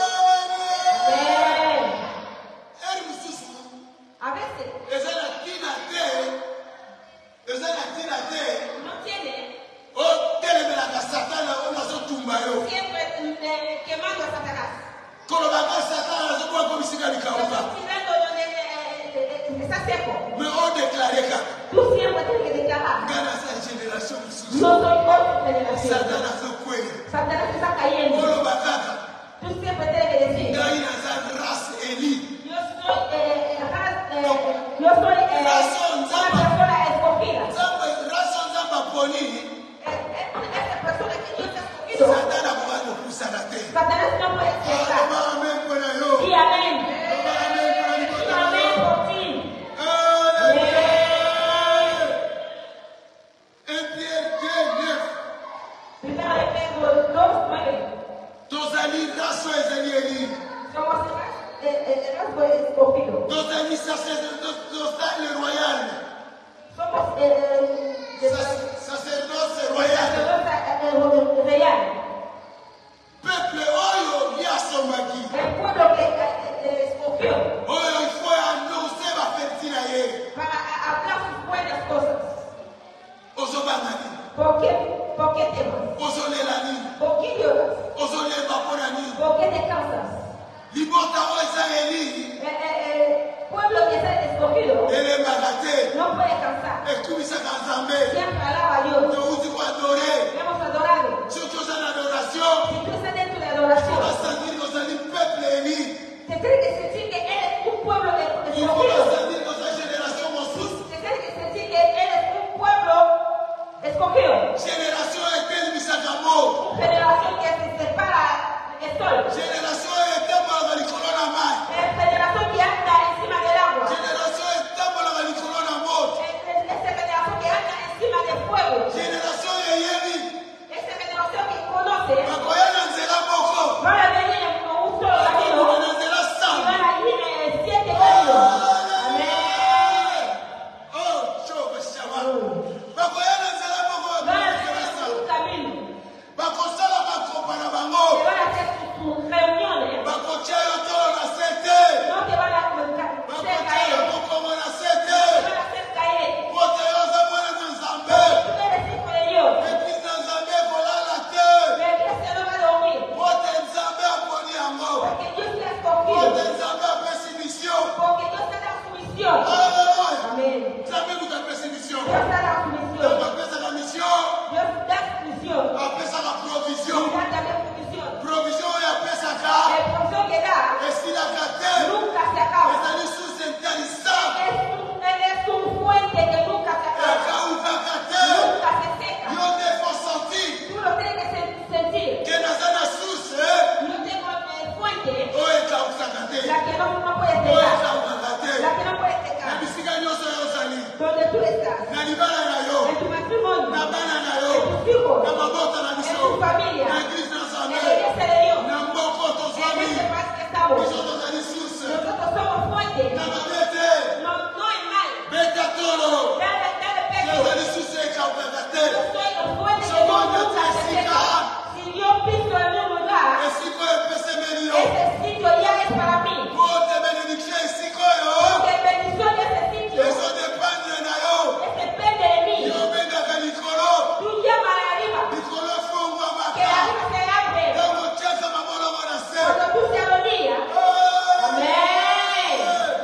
S4: Amén.
S2: eri mosusu
S4: A veces
S2: eza na ntina te eza na ntina te
S4: no tiene
S2: otelemelaka satana oyo nazotumba yo
S4: siempre eh, quemando a Satanás.
S2: kolobaka satana nazokwako bisika
S4: Lo
S2: likauka
S4: estoy tirando donde eh, eh, está seco.
S2: me odeklare kaka
S4: Tú siempre tienes que declarar.
S2: nga naza génération
S4: Yo
S2: mosusu
S4: soy otra generación.
S2: satana azokwenya
S4: Satanás está cayendo.
S2: oloba kaka
S4: Tú siempre tienes que decir.
S2: ngai naza race eli
S4: Yo soy, eh, eh, ras- eh, yo soy eh, una persona escogida.
S2: nzambe race nzambe aponi
S4: Eh, eh, esa persona que Dios ha escogido.
S2: satana akoka kopusana te
S4: Satanás no puede llegar.
S2: aloba amen mpona yo
S4: Di amén.
S2: aloba amen mpona
S4: Di
S2: libota na
S4: amén
S2: yo
S4: por ti.
S2: Alléluia. un Pierre deux neuf
S4: Primero de Pedro dos, nueve.
S2: tozali race oyo ezali eli
S4: Somos el, el, el rasgo escogido.
S2: tozali sacerdoce royal
S4: Somos el, el, el,
S2: sacerdoce libota oyo eza eli
S4: pueblo que está escogido
S2: elemaka te
S4: no puede cansar.
S2: ekumisaka nzambe
S4: Siempre alaba a Dios.
S2: touti koadore
S4: Hemos adorado.
S2: soki oza na adoration
S4: Si tú estás dentro de adoración,
S2: basandiri kozali peuple eli
S4: te tiene que sentir que eres un pueblo de-
S2: ifo
S4: escogido.
S2: basandiri koza génération mosusu
S4: Te tiene que sentir que eres un pueblo escogido.
S2: génération etelemisaka mo
S4: Una generación que se separa del sol.
S2: génération etambolaka likolo na mai
S4: Es generación que anda encima del agua.
S2: génération etambolaka likolo na moto
S4: Es, es- esa generación que anda encima del fuego.
S2: génération eyebi
S4: Esa generación que conoce.
S2: bakoya na nzela moko
S4: Van a venir con un solo camino.
S2: bakokoma na nzela
S4: Y
S2: sambo
S4: van a ir en siete caminos. Amén.
S2: oh shoko shama bakoya na nzela moko
S4: Van a
S2: bakokoma na
S4: tener
S2: sambo
S4: un camino.
S2: bakosala makopa na bango
S4: Que van a hacer sus, sus reuniones.
S2: bakotia yo tolo na se te
S4: No te van a hacer
S2: bakotia
S4: caer.
S2: yo mokongo na se te
S4: Te van a hacer caer.
S2: po te yo oza mwana na nzambe
S4: Tú eres hijo de Dios.
S2: eglise na nzambe ekolala te
S4: La iglesia no va a dormir.
S2: po te nzambe aponi yango
S4: Porque Dios te ha
S2: po
S4: escogido.
S2: te nzambe apesi mission
S4: Porque Dios te da su misión.
S2: Alleluia.
S4: Amén.
S2: nzambe kuta apesi mission
S4: Dios te da su misión.
S2: nzambe apesaka mission
S4: Dios da su misión.
S2: apesaka
S4: Y
S2: provision
S4: da también su misión.
S2: provision oyo apesaka
S4: La provisión que da
S2: esilaka te
S4: nunca se acaba.
S2: ezali susi entalisa
S4: Es un, es un fuente que nunca se acaba.
S2: ekaukaka te
S4: Nunca se seca.
S2: yo te fo senti
S4: Tú lo tienes que sen- sentir.
S2: ke naza na susi
S4: Yo tengo eh, fuente,
S2: oyo ekausaka te
S4: la que no, no puede
S2: oyo
S4: secar.
S2: ekaukaka te
S4: La que no puede
S2: na
S4: secar.
S2: bisika nyonso oyo ozali
S4: Donde tú estás.
S2: na libala na yo
S4: En tu matrimonio.
S2: na bana na yo
S4: En tus hijos.
S2: na mabota na
S4: En
S2: biso
S4: tu familia.
S2: na eglise na
S4: En
S2: nzambe
S4: la iglesia de Dios.
S2: na mboko
S4: En
S2: tozwami
S4: este país que estamos.
S2: biso tozali susi
S4: Nosotros somos fuentes.
S2: na mabe te
S4: No, no hay mal.
S2: beta tolo
S4: Dale, dale
S2: te
S4: peso.
S2: ozali susi ekaukaka te
S4: Yo soy los fuertes que no nunca se secan. Si yo piso en un lugar,
S2: esika oyo epesemeli yo
S4: ese sitio ya es para mí.
S2: po te benediction esika oyo
S4: Porque bendición de ese sitio
S2: ezodependre na yo
S4: es depende de mí.
S2: yo obengaka likolo
S4: Tú llamas arriba.
S2: likolo
S4: Que
S2: efungwamaka
S4: arriba se abre.
S2: ntango otiaka mabolongo na se
S4: Cuando tú se arrodillas. Amén.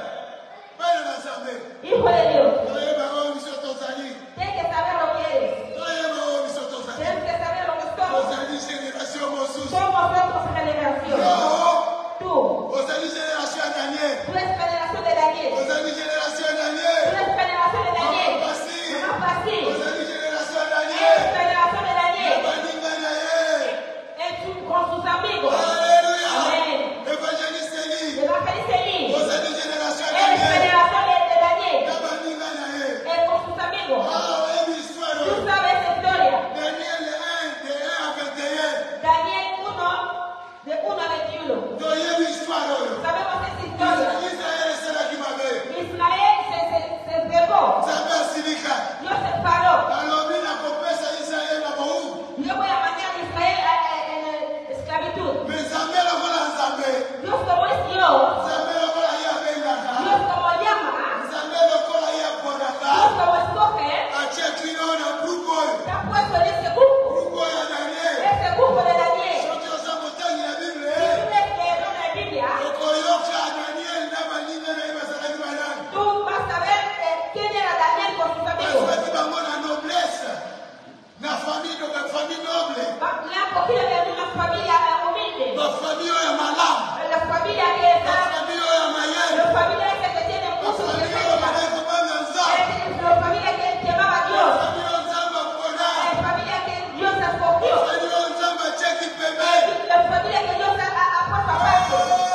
S2: bana na nzambe
S4: Hijo de Dios.
S2: toyeba oyo biso tozali
S4: Tienes que saber lo que eres.
S2: toyeba oyo biso tozali
S4: Tienes que saber lo que somos.
S2: ozali génération mosusu
S4: Somos otros generación.
S2: yo
S4: Tú.
S2: ozali génération ya daniel
S4: Tú eres generación de Daniel.
S2: ozali génération ya
S4: Tú
S2: daniel
S4: eres generación de Daniel.
S2: Mama Pasi.
S4: Mamá Pasi.
S2: ozali génération ya
S4: Eres
S2: daniel
S4: generación de Daniel.
S2: baninga na ye
S4: En su- con sus amigos.
S2: Alléluia.
S4: Amén.
S2: Évangéliste Eli.
S4: Evangelista Elí.
S2: ozali génération ya
S4: Eres
S2: daniel
S4: generación de, de Daniel.
S2: na baninga na ye
S4: Eh, con sus amigos.
S2: ah oyebi histoire
S4: Tú
S2: oyo
S4: sabes esa historia.
S2: daniel un de un à vingt et un
S4: Daniel uno, de uno a veintiuno.
S2: toyebi histoire oyo
S4: Sabemos esa historia.
S2: israel esalaki mabe
S4: Israel se, se, se entregó.
S2: nzambe asilika
S4: Dios se paró.
S2: alobi nakopesa israel na bowumbu
S4: Yo voy a mandar a Israel a- a- en eh, esclavitud.
S2: me nzambe lokola nzambe
S4: Dios como es Dios.
S2: nzambe lokola ye abengaka
S4: Dios como llama.
S2: nzambe lokola ye aponaka
S4: Dios como escoge.
S2: atiaki yo na grupe oyo
S4: Te ha puesto en este grupo.
S2: grupe oyo ya daniel
S4: Este grupo de Daniel.
S2: soki oza motangi ya bible
S4: Si tú lees eh, ¿no? la Biblia,
S2: okoyoka daniel na baninga na ye bazalaki banani
S4: tú vas a ver eh, quién era Daniel con sus amigos.
S2: bazwaki bango na noblesse na famille donc famille noble
S4: Va- Le han cogido de una familia eh, humilde.
S2: bafamille oyo ya malamu
S4: La familia que está,
S2: bafamille oyo ya mayele
S4: la familia esa que tiene mucho
S2: bafamille
S4: que
S2: oyo bazali kobanga nzambe
S4: la familia que llamaba a Dios.
S2: bafamille oyo nzambe apona
S4: La familia que Dios escogió.
S2: bafamille oyo nzambe atiaki pembeni
S4: La familia que Dios ha, ha, ha puesto aparte.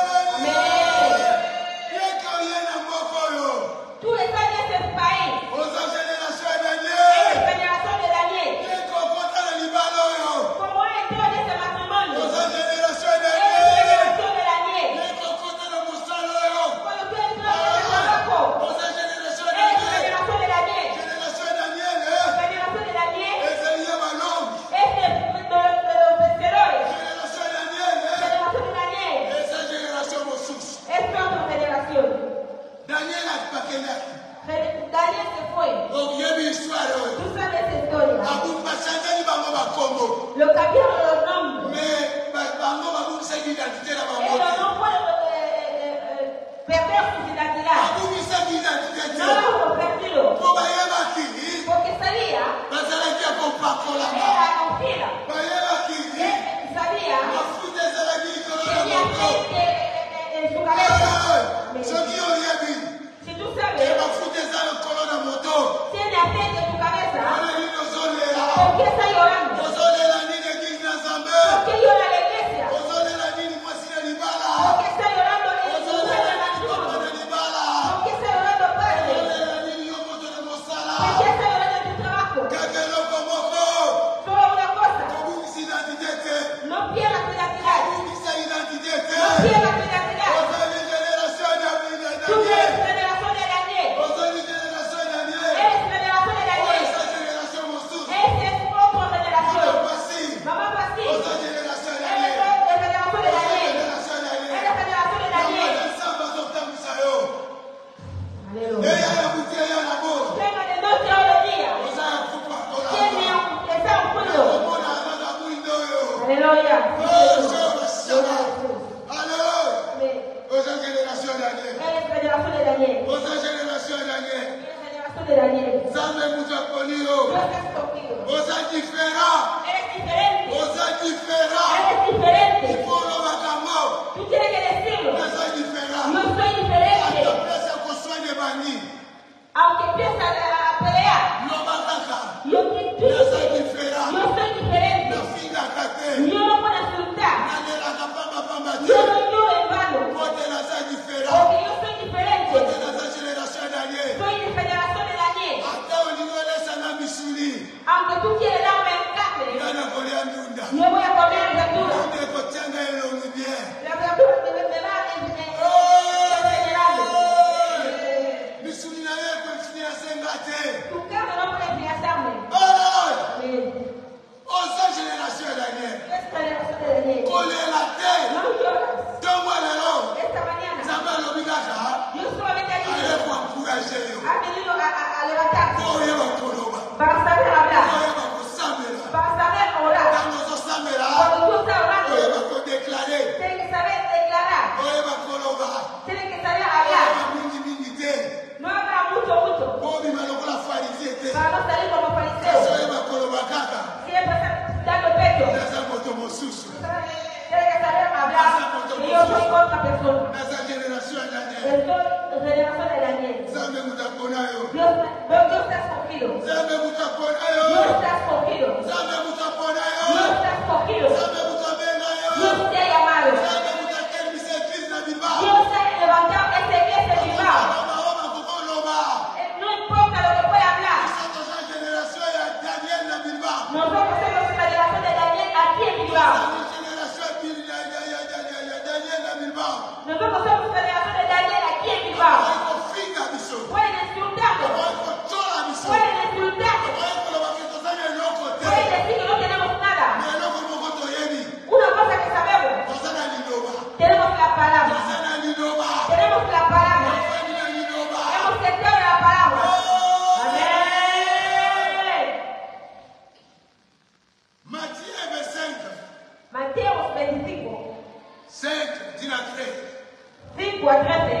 S4: Amén.
S2: yeke oye na mboka oyo
S4: Tú estás en ese país.
S2: oza génération ya
S4: Eres
S2: daniel
S4: generación de Daniel.
S2: yeke okota na libala oyo
S4: Como entró en ese matrimonio.
S2: oza génération ya
S4: Eres
S2: daniel
S4: generación de Daniel.
S2: yeke okota na mosala oyo
S4: Cuando tú entras en ese trabajo.
S2: oza génération ya
S4: Eres
S2: daniel
S4: generación de Daniel.
S2: génération ya daniel
S4: Generación de Daniel.
S2: ezali ya balongi
S4: Es de, de, de los vencedores.
S2: génération ya daniel
S4: Generación de Daniel.
S2: eza génération mosusu
S4: Es otra generación.
S2: daniel akendaki
S4: Gen- Daniel se fue.
S2: oyebi histoire oyo
S4: Tú sabes esa historia.
S2: basangeli bango bakombo
S4: Lo cambiaron los nombres.
S2: me ba- bango babukisaki identité na bango
S4: Ellos
S2: te
S4: no pueden su identidad.
S2: abungisa identité
S4: No lo perdido.
S2: po bayebaki
S4: Porque sabía,
S2: bazalaki ya kopakolama
S4: era confiada.
S2: bayebaki
S4: Él sabía,
S2: mafuta ezalaki likolo na
S4: tenía
S2: moto
S4: aceite en su cabeza.
S2: soki oyebi
S4: Si tú
S2: e
S4: sabes,
S2: mafuta eza likolo na moto
S4: tiene aceite en tu cabeza,
S2: wana nini ozolela
S4: ¿por qué está llorando?
S2: ozolela nini eglise na nzambe
S4: ¿Por qué llora la iglesia?
S2: ozolela nini mwasi na libala
S4: ¿Por qué está llorando el
S2: ozolela
S4: mujer
S2: nini papa
S4: mayor?
S2: na libala
S4: ¿Por qué está llorando padre?
S2: ozolela nini yo moto na mosala
S4: ¿Por qué está llorando en tu trabajo?
S2: kaka eloko moko
S4: Solo una cosa,
S2: kobungisa identité te
S4: no pierdas tu identidad.
S2: kobungisa identité te
S4: No pierdas tu identidad.
S2: ozali génération ya
S4: Tú
S2: Daniel
S4: eres generación de Daniel.
S2: ozali génération ya Daniel
S4: Eres generación de
S2: oyo
S4: Daniel.
S2: eza génération mosusu
S4: Esta es otra generación.
S2: pasi
S4: Mamá Pasti,
S2: oza génération ya
S4: eres
S2: Daniel
S4: de generación de Daniel.
S2: génération ya Daniel
S4: Eres generación de Daniel.
S2: yango nzambe azotambwisa yo
S4: Aleluya.
S2: eya ya butia ya nabo
S4: Venga de noche a de día.
S2: oza ya kopakola
S4: Tiene un, está un pueblo.
S2: omona aza mwindo oyo
S4: Aleluya.
S2: alors oza génération ya Daniel
S4: Eres generación de Daniel.
S2: oza génération ya Daniel
S4: Eres generación de Daniel.
S2: nzambe mutu aponi yo
S4: Dios es contigo.
S2: oza différent
S4: Eres diferente.
S2: oza différent
S4: Eres diferente.
S2: ifolobaka mo
S4: Tú tienes que decirlo.
S2: eza différent
S4: Yo soy
S2: ata
S4: diferente.
S2: place ya koswanye bani
S4: Aunque empieza a pelear,
S2: loba kaka
S4: yo tú
S2: eza
S4: dices,
S2: différent
S4: yo soy diferente.
S2: nafingaka te
S4: Yo no puedo insultar.
S2: nalelaka pambapamba te
S4: Yo no lloro en vano.
S2: kote naza différent
S4: Porque yo soy diferente.
S2: kote naza génération daniel
S4: Soy de generación de Daniel.
S2: ata olingi olesanga misuni
S4: Aunque tú quieres darme el café,
S2: nga na kolia ndunda
S4: yo voy a comer verdura.
S2: nde kotianga elongi bien
S4: La verdura me, me va a
S2: misuni na ye koinfluencenga te
S4: Tu carne no puede embriagarme.
S2: alors
S4: Eh,
S2: oza génération daniel
S4: Es generación de Daniel.
S2: kolela te
S4: No lloras.
S2: ntongo lelo
S4: Esta mañana,
S2: nzambe alobi kaka
S4: yo solamente he
S2: aye
S4: dicho,
S2: koencourage yo
S4: ha venido a, a, a levantarse
S2: po oyeba koloba
S4: para saber hablar,
S2: oyeba kosambela
S4: para saber orar.
S2: ntango ozosambela
S4: Cuando tú estás orando,
S2: oyeba kodeklare
S4: tienes que saber declarar,
S2: oyeba koloba
S4: tienes que saber hablar.
S2: oyeba mingimingi te
S4: No habla mucho, mucho,
S2: po obima lokola farisie te
S4: para no salir como
S2: kasi
S4: fariseos.
S2: oyeba koloba kaka
S4: Siempre está dando pecho.
S2: naza moto mosusu
S4: Tienes que saber hablar que yo soy otra persona.
S2: naza génération ya daniel
S4: Soy generación de Daniel.
S2: nzambe mutu apona yo
S4: Dios, Dios, Dios te ha escogido.
S2: nzambe mutu apona yo
S4: Dios te ha escogido.
S2: nzambe mutu apona yo
S4: Dios te ha escogido.
S2: nzambe mutu abenga yo
S4: Dios te ha llamado.
S2: nzambe mutu akelmisa eglise na bilbao
S4: Dios te ha levantado esta iglesia en Bilbao.
S2: Loba, oba, kokoloba.
S4: Eh, No importa lo que pueda hablar.
S2: Biso toza génération ya Daniel na Bilbao.
S4: Nosotros somos la generación de Daniel aquí en Bilbao.
S2: Tozali génération ya Bil- ya- ya- ya- ya- ya- ya Daniel na Bilbao.
S4: Nosotros somos la generación de Daniel aquí en Bilbao.
S2: Okoki kofinga biso.
S4: Pueden insultarnos.
S2: Okoki kotola biso.
S4: Pueden insultarnos.
S2: Okoki koloba ke tozali eloko te.
S4: Pueden decir que no tenemos nada.
S2: Na eloko moko toyebi.
S4: Una cosa que sabemos.
S2: Toza na liloba.
S4: Tenemos la palabra.
S2: Toza na liloba.
S4: Tenemos la palabra.
S2: Tofandi na liloba.
S4: Hemos sentado en la palabra.
S2: Oh!
S4: Amén.
S2: Matthieu vingt-cinq.
S4: Mateo veinticinco,
S2: cinq, dix na treize.
S4: cinco a trece.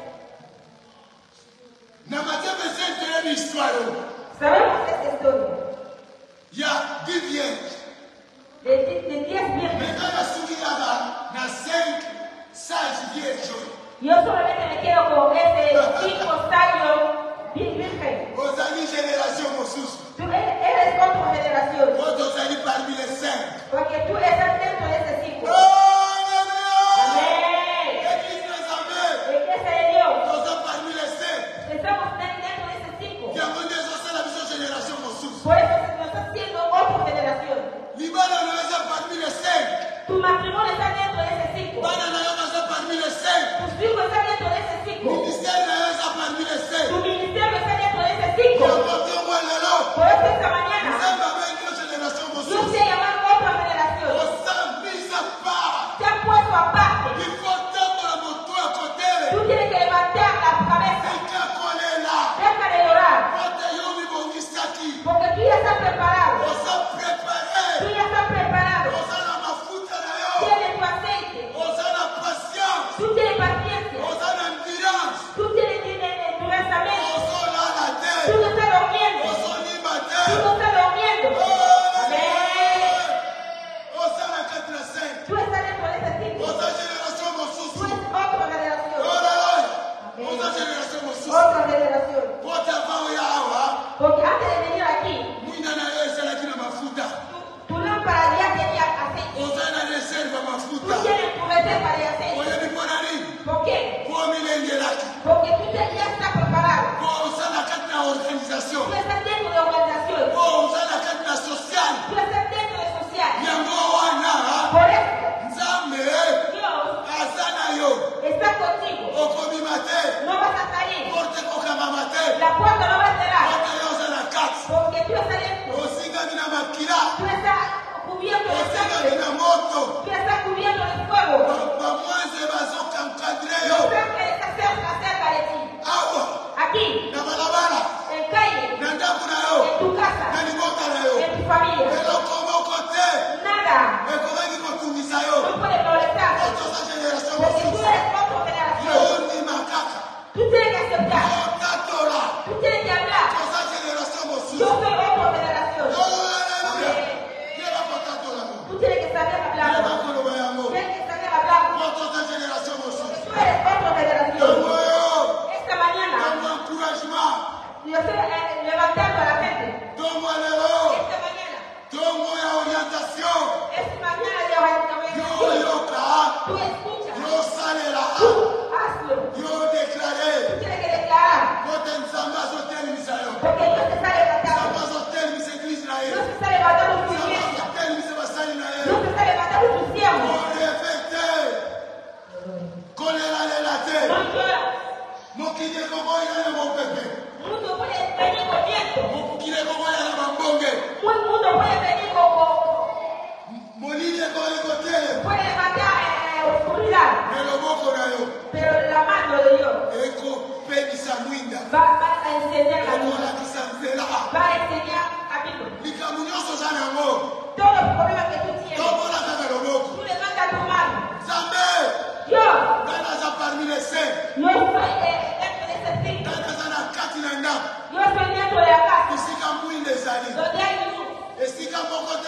S2: Na Matthieu vingt-cinq toyebi histoire oyo.
S4: Sabemos esta historia
S2: Ya dix vierges.
S4: de, de, de diez vírgenes.
S2: Mais quand la souris là-bas, na cinq sages vierges,
S4: Yo solamente me quedo con ese cinco sabios virgen.
S2: ozali génération mosusu.
S4: Tú eres, eres otra generación.
S2: Oyo ozali parmi les cinq.
S4: Porque tú estás dentro de ese cinco.
S2: Alléluia!
S4: Amén.
S2: Église de Nzambe,
S4: Iglesia de Dios.
S2: toza parmi les cinq.
S4: Estamos dentro de ese cinco.
S2: Yango nde ezosala biso génération mosusu.
S4: Por eso se nos está haciendo otra generación.
S2: Libala na yo eza parmi les cinq.
S4: Tu matrimonio está dentro de ese cinco.
S2: Bana na yo baza parmi les cinq.
S4: Tus hijos están dentro de ese cinco.
S2: Ministère na yo eza parmi les cinq.
S4: Tu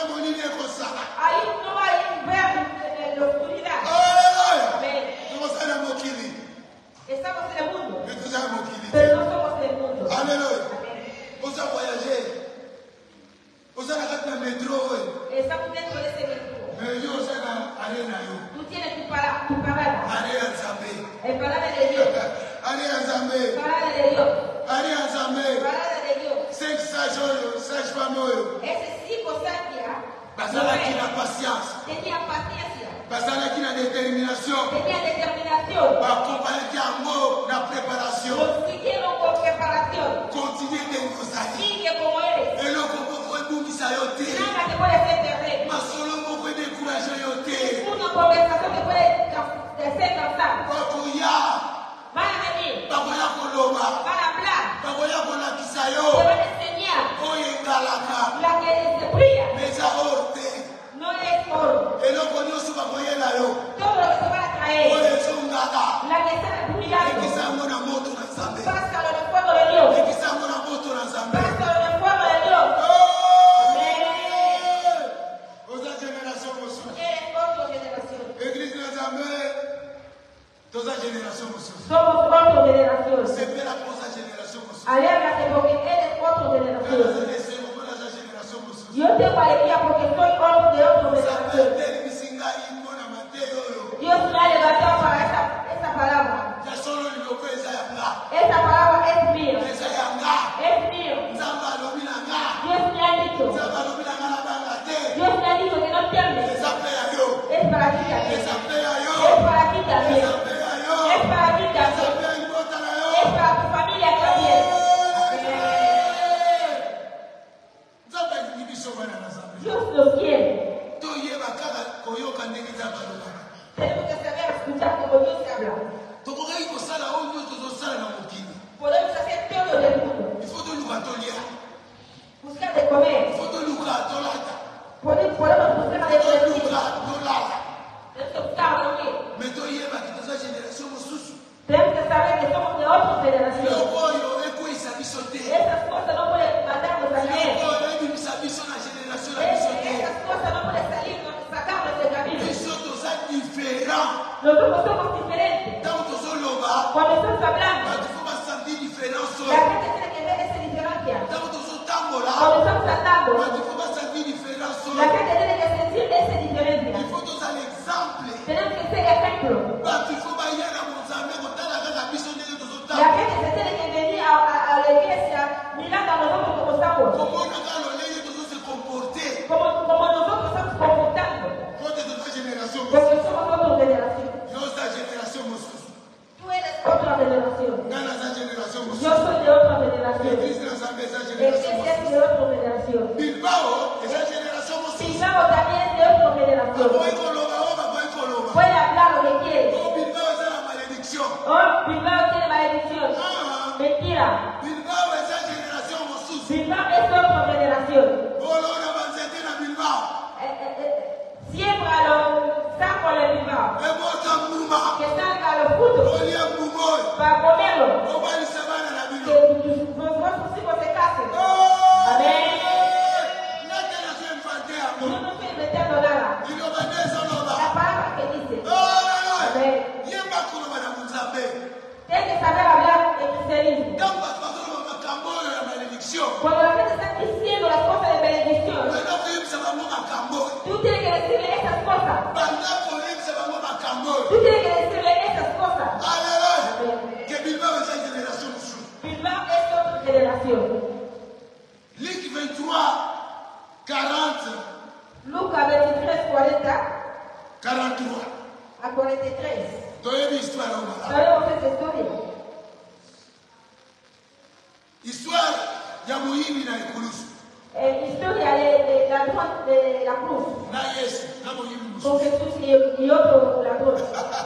S2: monini ekosala.
S4: Ahí no va a ver en la oscuridad.
S2: Alléluia.
S4: Amén.
S2: Tokosala mokili.
S4: Estamos en el mundo,
S2: Mais tozala mokili te.
S4: pero no somos del mundo.
S2: Alléluia.
S4: Amén.
S2: Oza voyager. Oza na kati na métro oyo.
S4: Estamos dentro de ese metro.
S2: Mais yo oza na ale na yo.
S4: Tú tienes tu, para, tu parada.
S2: Ale ya Nzambe.
S4: El parada de Dios.
S2: Ale ya Nzambe.
S4: Parada de Dios.
S2: Ale ya Nzambe.
S4: Parada de Dios.
S2: Cinq sages oyo, sage femme oyo.
S4: Ese cinco sabias
S2: Bazalaki na patience.
S4: tenía paciencia,
S2: Bazalaki na détermination.
S4: tenía determinación.
S2: Bakompanaki yango na préparation.
S4: Lo siguieron con preparación.
S2: Continue ndenge ozali.
S4: Sigue como eres.
S2: Eloko moko ebungisa yo te.
S4: Nada te puede hacer perder.
S2: Masolo moko edécourage yo te.
S4: Una conversación te puede te hacer cansar.
S2: Bakoya.
S4: Van a venir,
S2: Bakoya koloba.
S4: van a hablar,
S2: Bakoya kolakisa
S4: te
S2: yo.
S4: van a enseñar.
S2: Oyo engalaka.
S4: La que se brilla
S2: Meza oyo te.
S4: no es oro.
S2: Eloko nyonso bakoyela yo.
S4: Todo lo que te van a traer,
S2: Oyo ezongaka.
S4: la que está brillando,
S2: Ekisa yango na moto na Nzambe.
S4: pásalo en el fuego de Dios.
S2: Ekisa yango na moto na Nzambe.
S4: Pásalo en el fuego de Dios.
S2: Hey! Oza génération mosusu.
S4: Eres otra generación.
S2: Église na Nzambe. Toza génération mosusu.
S4: Somos otra generación.
S2: Sepela poza génération mosusu.
S4: Alégrate porque eres otra generación.
S2: Nazalese komona za génération mosusu.
S4: Yo tengo alegría porque soy otro de otra
S2: Nzambe
S4: generación.
S2: atelemisi ngai mona mateyo oyo.
S4: Dios me ha levantado para esta, esta palabra.
S2: Ya solo liloko eza ya nga.
S4: Esta palabra es mía.
S2: Eza ya nga.
S4: Es mío.
S2: Nzambe alobi na nga.
S4: Dios me ha dicho.
S2: Nzambe alobi na nga na banga te.
S4: Dios me ha dicho que no temes.
S2: Eza mpe ya yo.
S4: Es para ti también.
S2: Eza mpe ya yo.
S4: Es para ti también.
S2: Eza mpe ya yo.
S4: Es para ti
S2: Eza
S4: también.
S2: mpe ya libota na yo.
S4: Es para tu familia también.
S2: Nzambe alingi biso bana na Nzambe.
S4: Dios los quiere.
S2: Toyeba kaka koyoka ndenge Nzambe alobaka.
S4: Tenemos que saber escuchar como Dios habla.
S2: Tokokaki kosala oyo nyonso tozosala na mokili.
S4: Podemos hacer todo del mundo.
S2: Il faut toluka tolia.
S4: Buscar de comer.
S2: Il faut toluka tolata.
S4: Podemos, podemos buscar de
S2: Il faut
S4: dormir.
S2: toluka tolala.
S4: Tenemos que buscar dormir.
S2: Mais toyebaki toza génération mosusu.
S4: Tenemos que saber que somos de otra generación.
S2: Eloko oyo ekweyisa biso te.
S4: Esas cosas no pueden matarnos a
S2: Eloko
S4: nadie.
S2: oyo ebimisa biso na génération na biso te.
S4: Esas cosas no pueden salir, sacarnos del camino.
S2: Biso toza différent.
S4: Nosotros somos diferentes.
S2: Ntango tozoloba
S4: Cuando estamos hablando,
S2: bato fo basentir différence
S4: la
S2: oyo.
S4: gente tiene que ver esa diferencia.
S2: Ntango tozotambola
S4: Cuando estamos andando,
S2: bato fo basentir différence
S4: la
S2: oyo.
S4: gente tiene que sentir esa diferencia.
S2: Il faut tozala exemple.
S4: Tenemos que ser ejemplo.
S2: Bato il faut baya na Nzambe kotala kaka biso ndenge
S4: La
S2: tozotambola.
S4: gente se tiene que venir a, a, a la iglesia mirando a nosotros como estamos,
S2: komona kaka lolenge tozose comporte.
S4: como, como nosotros estamos comportando,
S2: Kote toza génération mosusu.
S4: porque somos otra generación.
S2: Yo oza génération mosusu.
S4: Tú eres otra generación.
S2: Nga naza génération
S4: Yo
S2: mosusu.
S4: soy de otra generación.
S2: Église na Nzambe eza
S4: El
S2: génération
S4: que es
S2: mosusu.
S4: de otra generación.
S2: Bilbao eza génération mosusu.
S4: Bilbao también es de otra generación.
S2: Baboyi koloba o baboyi koloba.
S4: Puede hablar lo que quiere.
S2: O Bilbao eza na malédiction.
S4: Oh, Bilbao tiene maledición.
S2: Ah,
S4: Mentira.
S2: Bilbao eza génération mosusu.
S4: Bilbao es otra generación.
S2: Bolona banzete na Bilbao.
S4: Eh, eh, eh, siémbralo, sácalo en Bilbao.
S2: Ebota mbuma.
S4: Que salga los frutos
S2: Olia mbuma oyo.
S4: para comerlo.
S2: Obalisa bana na
S4: Que
S2: bino.
S4: tus- vuestros hijos se casen.
S2: Oh!
S4: Amén.
S2: Nate na so infante
S4: Yo
S2: yango.
S4: no estoy inventando nada.
S2: Liloba nde ezoloba.
S4: La palabra que dice.
S2: Oh,
S4: Amén.
S2: yemba koloba na Nzambe.
S4: Tienes que saber hablar en cristianismo.
S2: Ntango bato bazoloba makambo oyo ya malédiction.
S4: Cuando la gente está diciendo las cosas de bendición,
S2: Banda koyebisa bango makambo oyo.
S4: tú tienes que decirle esas cosas.
S2: Banda koyebisa bango makambo oyo.
S4: Tú tienes que decirle esas cosas.
S2: Alléluia.
S4: Amén.
S2: Que Bilbao eza génération mosusu.
S4: Bilbao es otra generación.
S2: Luc vingt-trois, quarante,
S4: Lucas veintitrés, cuarenta
S2: quarante-trois.
S4: a cuarenta y tres.
S2: Toyebi histoire oyo malamu.
S4: Sabemos esa historia.
S2: Histoire ya moyibi na ekulusu.
S4: Eh, historia de, de, ladrón de la cruz.
S2: Na Yesu na moyibi mosusu.
S4: Con Jesús y, y otro ladrón.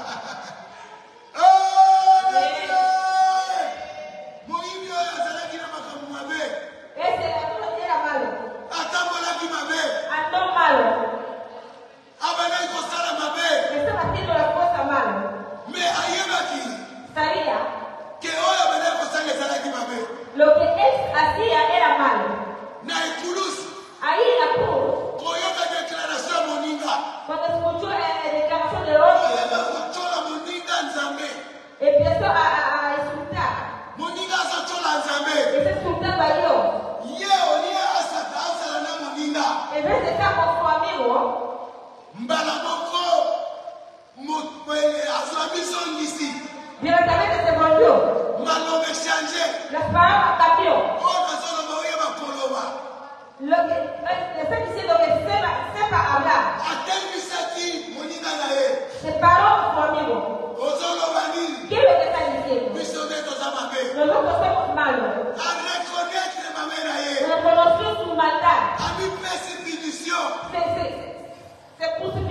S2: Alléluia. Moyibi oyo azalaki na makambo mabe.
S4: Ese ladrón era malo.
S2: Atambolaki mabe.
S4: Andó malo.
S2: Abandaki kosala mabe.
S4: Estaba haciendo las cosas malas.
S2: Me ayebaki
S4: Sabía
S2: ke oyo abandaki kosala ezalaki mabe.
S4: lo que él hacía era malo.
S2: Na ekulusu
S4: Ahí en la cruz,
S2: koyoka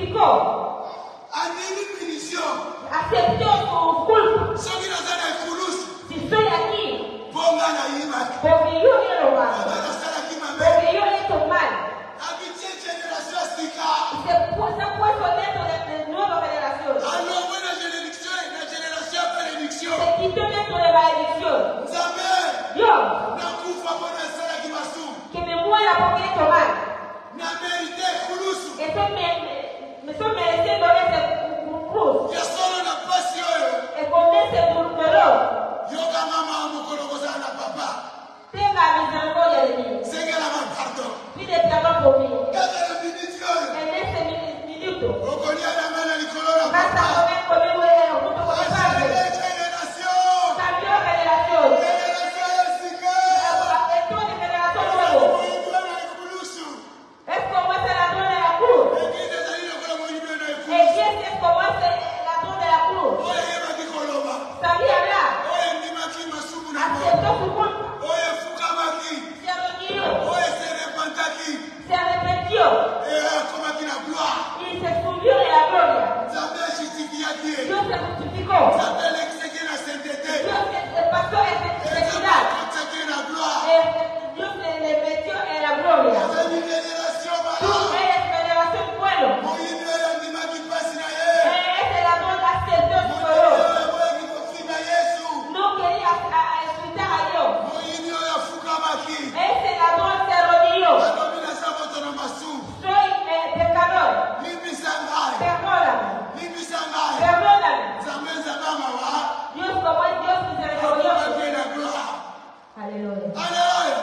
S4: crucificó,
S2: Anini punition.
S4: aceptó su culpa.
S2: Soki nazana ekulus.
S4: Si estoy aquí,
S2: Bonga na yima.
S4: porque yo le he robado,
S2: Abana sala kima me.
S4: porque yo le he hecho mal,
S2: Habitié génération stika.
S4: y se, pu- se ha puesto dentro de, de nueva generación,
S2: Alors buena génération, la génération bénédiction.
S4: se quitó dentro de la adicción.
S2: Nzambe.
S4: Dios,
S2: Na kufa bona sala kimasu.
S4: que me muera porque he hecho mal,
S2: Na mérité kulus.
S4: estoy me, me estoy mereciendo ese cruz,
S2: Ya solo na pasi oyo.
S4: con ese dolor.
S2: Yoga mama mukolo kozala na papa.
S4: Tenga misericordia de mí,
S2: Sengela ma pardon.
S4: pide perdón por mí.
S2: Kaka na minute oyo.
S4: En este mi- minuto,
S2: Okolia na mana likolo na
S4: vas a
S2: papa.
S4: comer conmigo eh, junto con mi padre.
S2: Achele génération.
S4: Cambió generación,
S2: Génération stika.
S4: entró de generación nuevo.
S2: Moyibwe na ikulusu.
S4: Es como ese ladrón de la cruz.
S2: Ekinde ezali lokola moyibwe na
S4: El
S2: ikulusu.
S4: diez es como ese ladrón de la cruz.
S2: Oyo eyebaki koloba.
S4: Sabía hablar,
S2: Oyo endimaki masumu na mo.
S4: aceptó su culpa,
S2: Oyo efukamaki.
S4: se arrodilló,
S2: Oyo eserepantaki.
S4: se arrepintió
S2: Eyo akomaki na gloire.
S4: y se subió de la gloria.
S2: Nzambe ejitikiaki ye.
S4: Dios se justificó,
S2: Nzambe elekisaki na sainteté.
S4: Dios se se pasó esa
S2: Nzambe
S4: necesidad.
S2: akotaki na gloire.
S4: Eh, Dios le, le metió en la gloria.
S2: Ezali génération
S4: Tú
S2: malade.
S4: eres generación bueno.
S2: Moyibi oyo andimaki mpasi na ye.
S4: Ese ladrón aceptó su
S2: Moyibi
S4: dolor.
S2: oyo aboyaki kofinga Yesu.
S4: No quería a- a escuchar a Dios.
S2: Moyibi oyo afukamaki.
S4: Ese ladrón se arrodilló.
S2: Alobi naza moto na masumu.
S4: Soy eh, pecador.
S2: Limbisa ngai.
S4: Perdóname.
S2: Limbisa ngai.
S4: Perdóname.
S2: Nzambe nzambe amawa.
S4: Dios como es Dios misericordioso.
S2: Akomaki na gloire.
S4: Aleluya.
S2: Alleluya.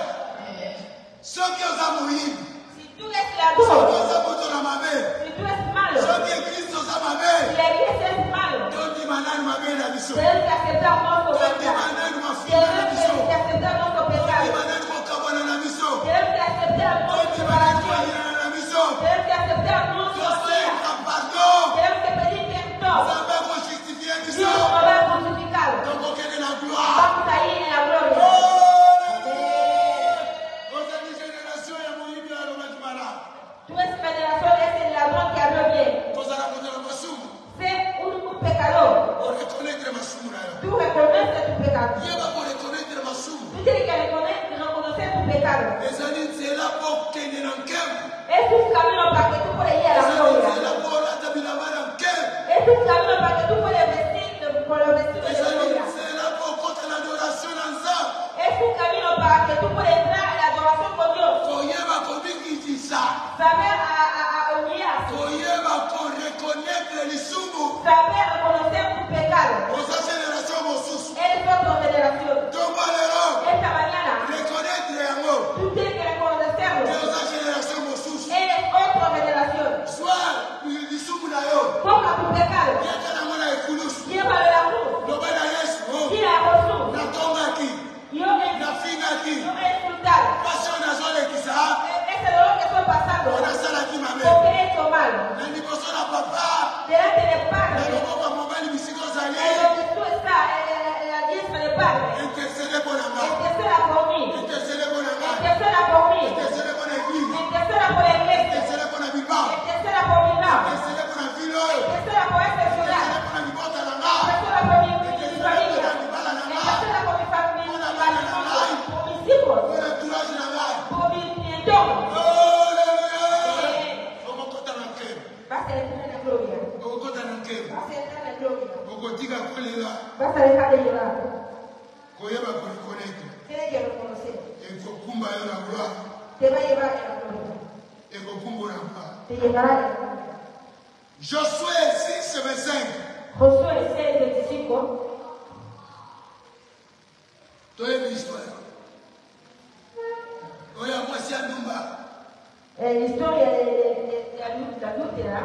S2: Soki oza moyibi.
S4: Si tú eres
S2: Soki
S4: ladrón,
S2: oza moto na mabe.
S4: si tú eres malo,
S2: Soki Kristo oza mabe.
S4: si la iglesia es malo,
S2: Tondima nani mabe na biso.
S4: tenemos que aceptar nuestro
S2: Tondima
S4: pecado.
S2: nani mafinga na
S4: Tenemos
S2: biso.
S4: que aceptar nuestro pecado.
S2: Tondima nani kokabwana na biso.
S4: Tenemos que aceptar nuestra
S2: Tondima nani
S4: separación.
S2: koyina na biso.
S4: Tenemos que aceptar nuestro día.
S2: Tosenga pardon.
S4: Tenemos que pedir perdón.
S2: Nzambe akojustifie biso.
S4: Dios nos va a crucificar.
S2: Tokokende na gloire.
S4: Vamos a ir en la gloria.
S2: Ozali génération ya moyibi alobaki malamu.
S4: Tú eres generación, es el ladrón que habló bien.
S2: Tozala kozala masumu.
S4: Sé un, un pecador.
S2: Oreconnaître masumu na yo.
S4: Tú reconoces tu pecado.
S2: Yeba koreconnaître masumu.
S4: Tú tienes que reconocer, reconocer tu pecado.
S2: Ezali nzela mpo okende na nkembo.
S4: Es un camino para que tú puedas ir a la
S2: Ezali
S4: gloria.
S2: nzela mpo olata bilamba na nkembo.
S4: Es un camino para que tú puedas vestir con los vestidos de
S2: Ezali
S4: gloria.
S2: nzela mpo okota na adoration na nzambe.
S4: Es un camino para que tú puedas entrar en la adoración con Dios.
S2: Koyeba komikitisa.
S4: Saber a, a, a humillarse.
S2: Koyeba koreconnaître lisumu.
S4: Saber reconocer tu pecado.
S2: Oza génération mosusu.
S4: Eres otra generación.
S2: Ntongo lelo.
S4: Esta mañana
S2: Reconnaître yango.
S4: tú tienes que reconocerlo.
S2: Te oza génération mosusu.
S4: Eres otra generación.
S2: Soit lisumu na yo.
S4: Ponga tu pecado.
S2: Yaka nango na ekulusu.
S4: Llévalo a la cruz.
S2: Loba na Yesu. oh.
S4: Dile a Jesús.
S2: Natongaki.
S4: Yo he,
S2: Nafingaki.
S4: yo he insultado.
S2: Pasi oyo nazolekisa.
S4: Ese dolor que estoy pasando.
S2: Oyo nasalaki mabe.
S4: Porque he hecho mal.
S2: Na liboso na papa.
S4: Delante del
S2: Na
S4: Padre.
S2: loboko ya mobali bisika ozali.
S4: En donde tú estás, en la, en la diestra del Padre.
S2: Intercede mpo na nga.
S4: Interceda por mí.
S2: Intercede mpo na nga.
S4: Interceda por mí.
S2: Intercede mpo na eglise.
S4: Interceda por la iglesia.
S2: Intercede mpo na bilbao.
S4: Interceda por mi lado.
S2: Intercede mpo na ville oyo.
S4: Interceda por esta ciudad.
S2: Intercede mpo na libota na nga.
S4: Interceda por mi, mi, mi familia.
S2: Libala na nga.
S4: Interceda por mi familia, mi matrimonio, por mis hijos,
S2: Mpo na entourage na nga.
S4: por mi, mi entorno.
S2: Hallelujah.
S4: Eh,
S2: Okokota na nkembo.
S4: Vas a entrar en la gloria.
S2: Okokota na nkembo.
S4: Vas a entrar en la gloria.
S2: Okotika kolela.
S4: Vas a dejar de llorar.
S2: Koyeba koreconnaître.
S4: Tienes que reconocer.
S2: Ekokumba yo na gloire.
S4: Te va a llevar a la gloria.
S2: Ekokumba na gloire.
S4: Te llevará a la gloria.
S2: Josué six vingt-cinq.
S4: Josué seis veinticinco.
S2: Toyebi histoire. Oyo ya mwasi ya ndumba.
S4: En la historia de, de, de, de adulta, adúltera,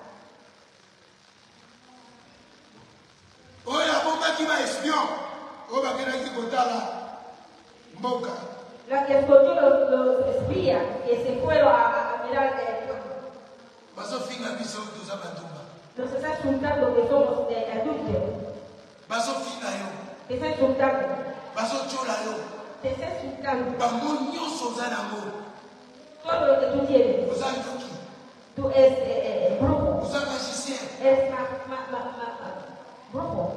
S2: Oyo abombaki ba espion. Oyo bakendaki kotala mboka.
S4: la que escogió los, los espías que se fueron a, a, a mirar el pueblo.
S2: Bazofinga biso toza bandumba.
S4: Nos está insultando que somos de adúlteros.
S2: Bazofinga yo.
S4: Te está insultando.
S2: Bazochola yo.
S4: Te está insultando.
S2: Bango nyonso oza nango.
S4: Todo lo que tú tienes.
S2: Oza ndoki.
S4: Tú es eh, eh, brujo.
S2: Oza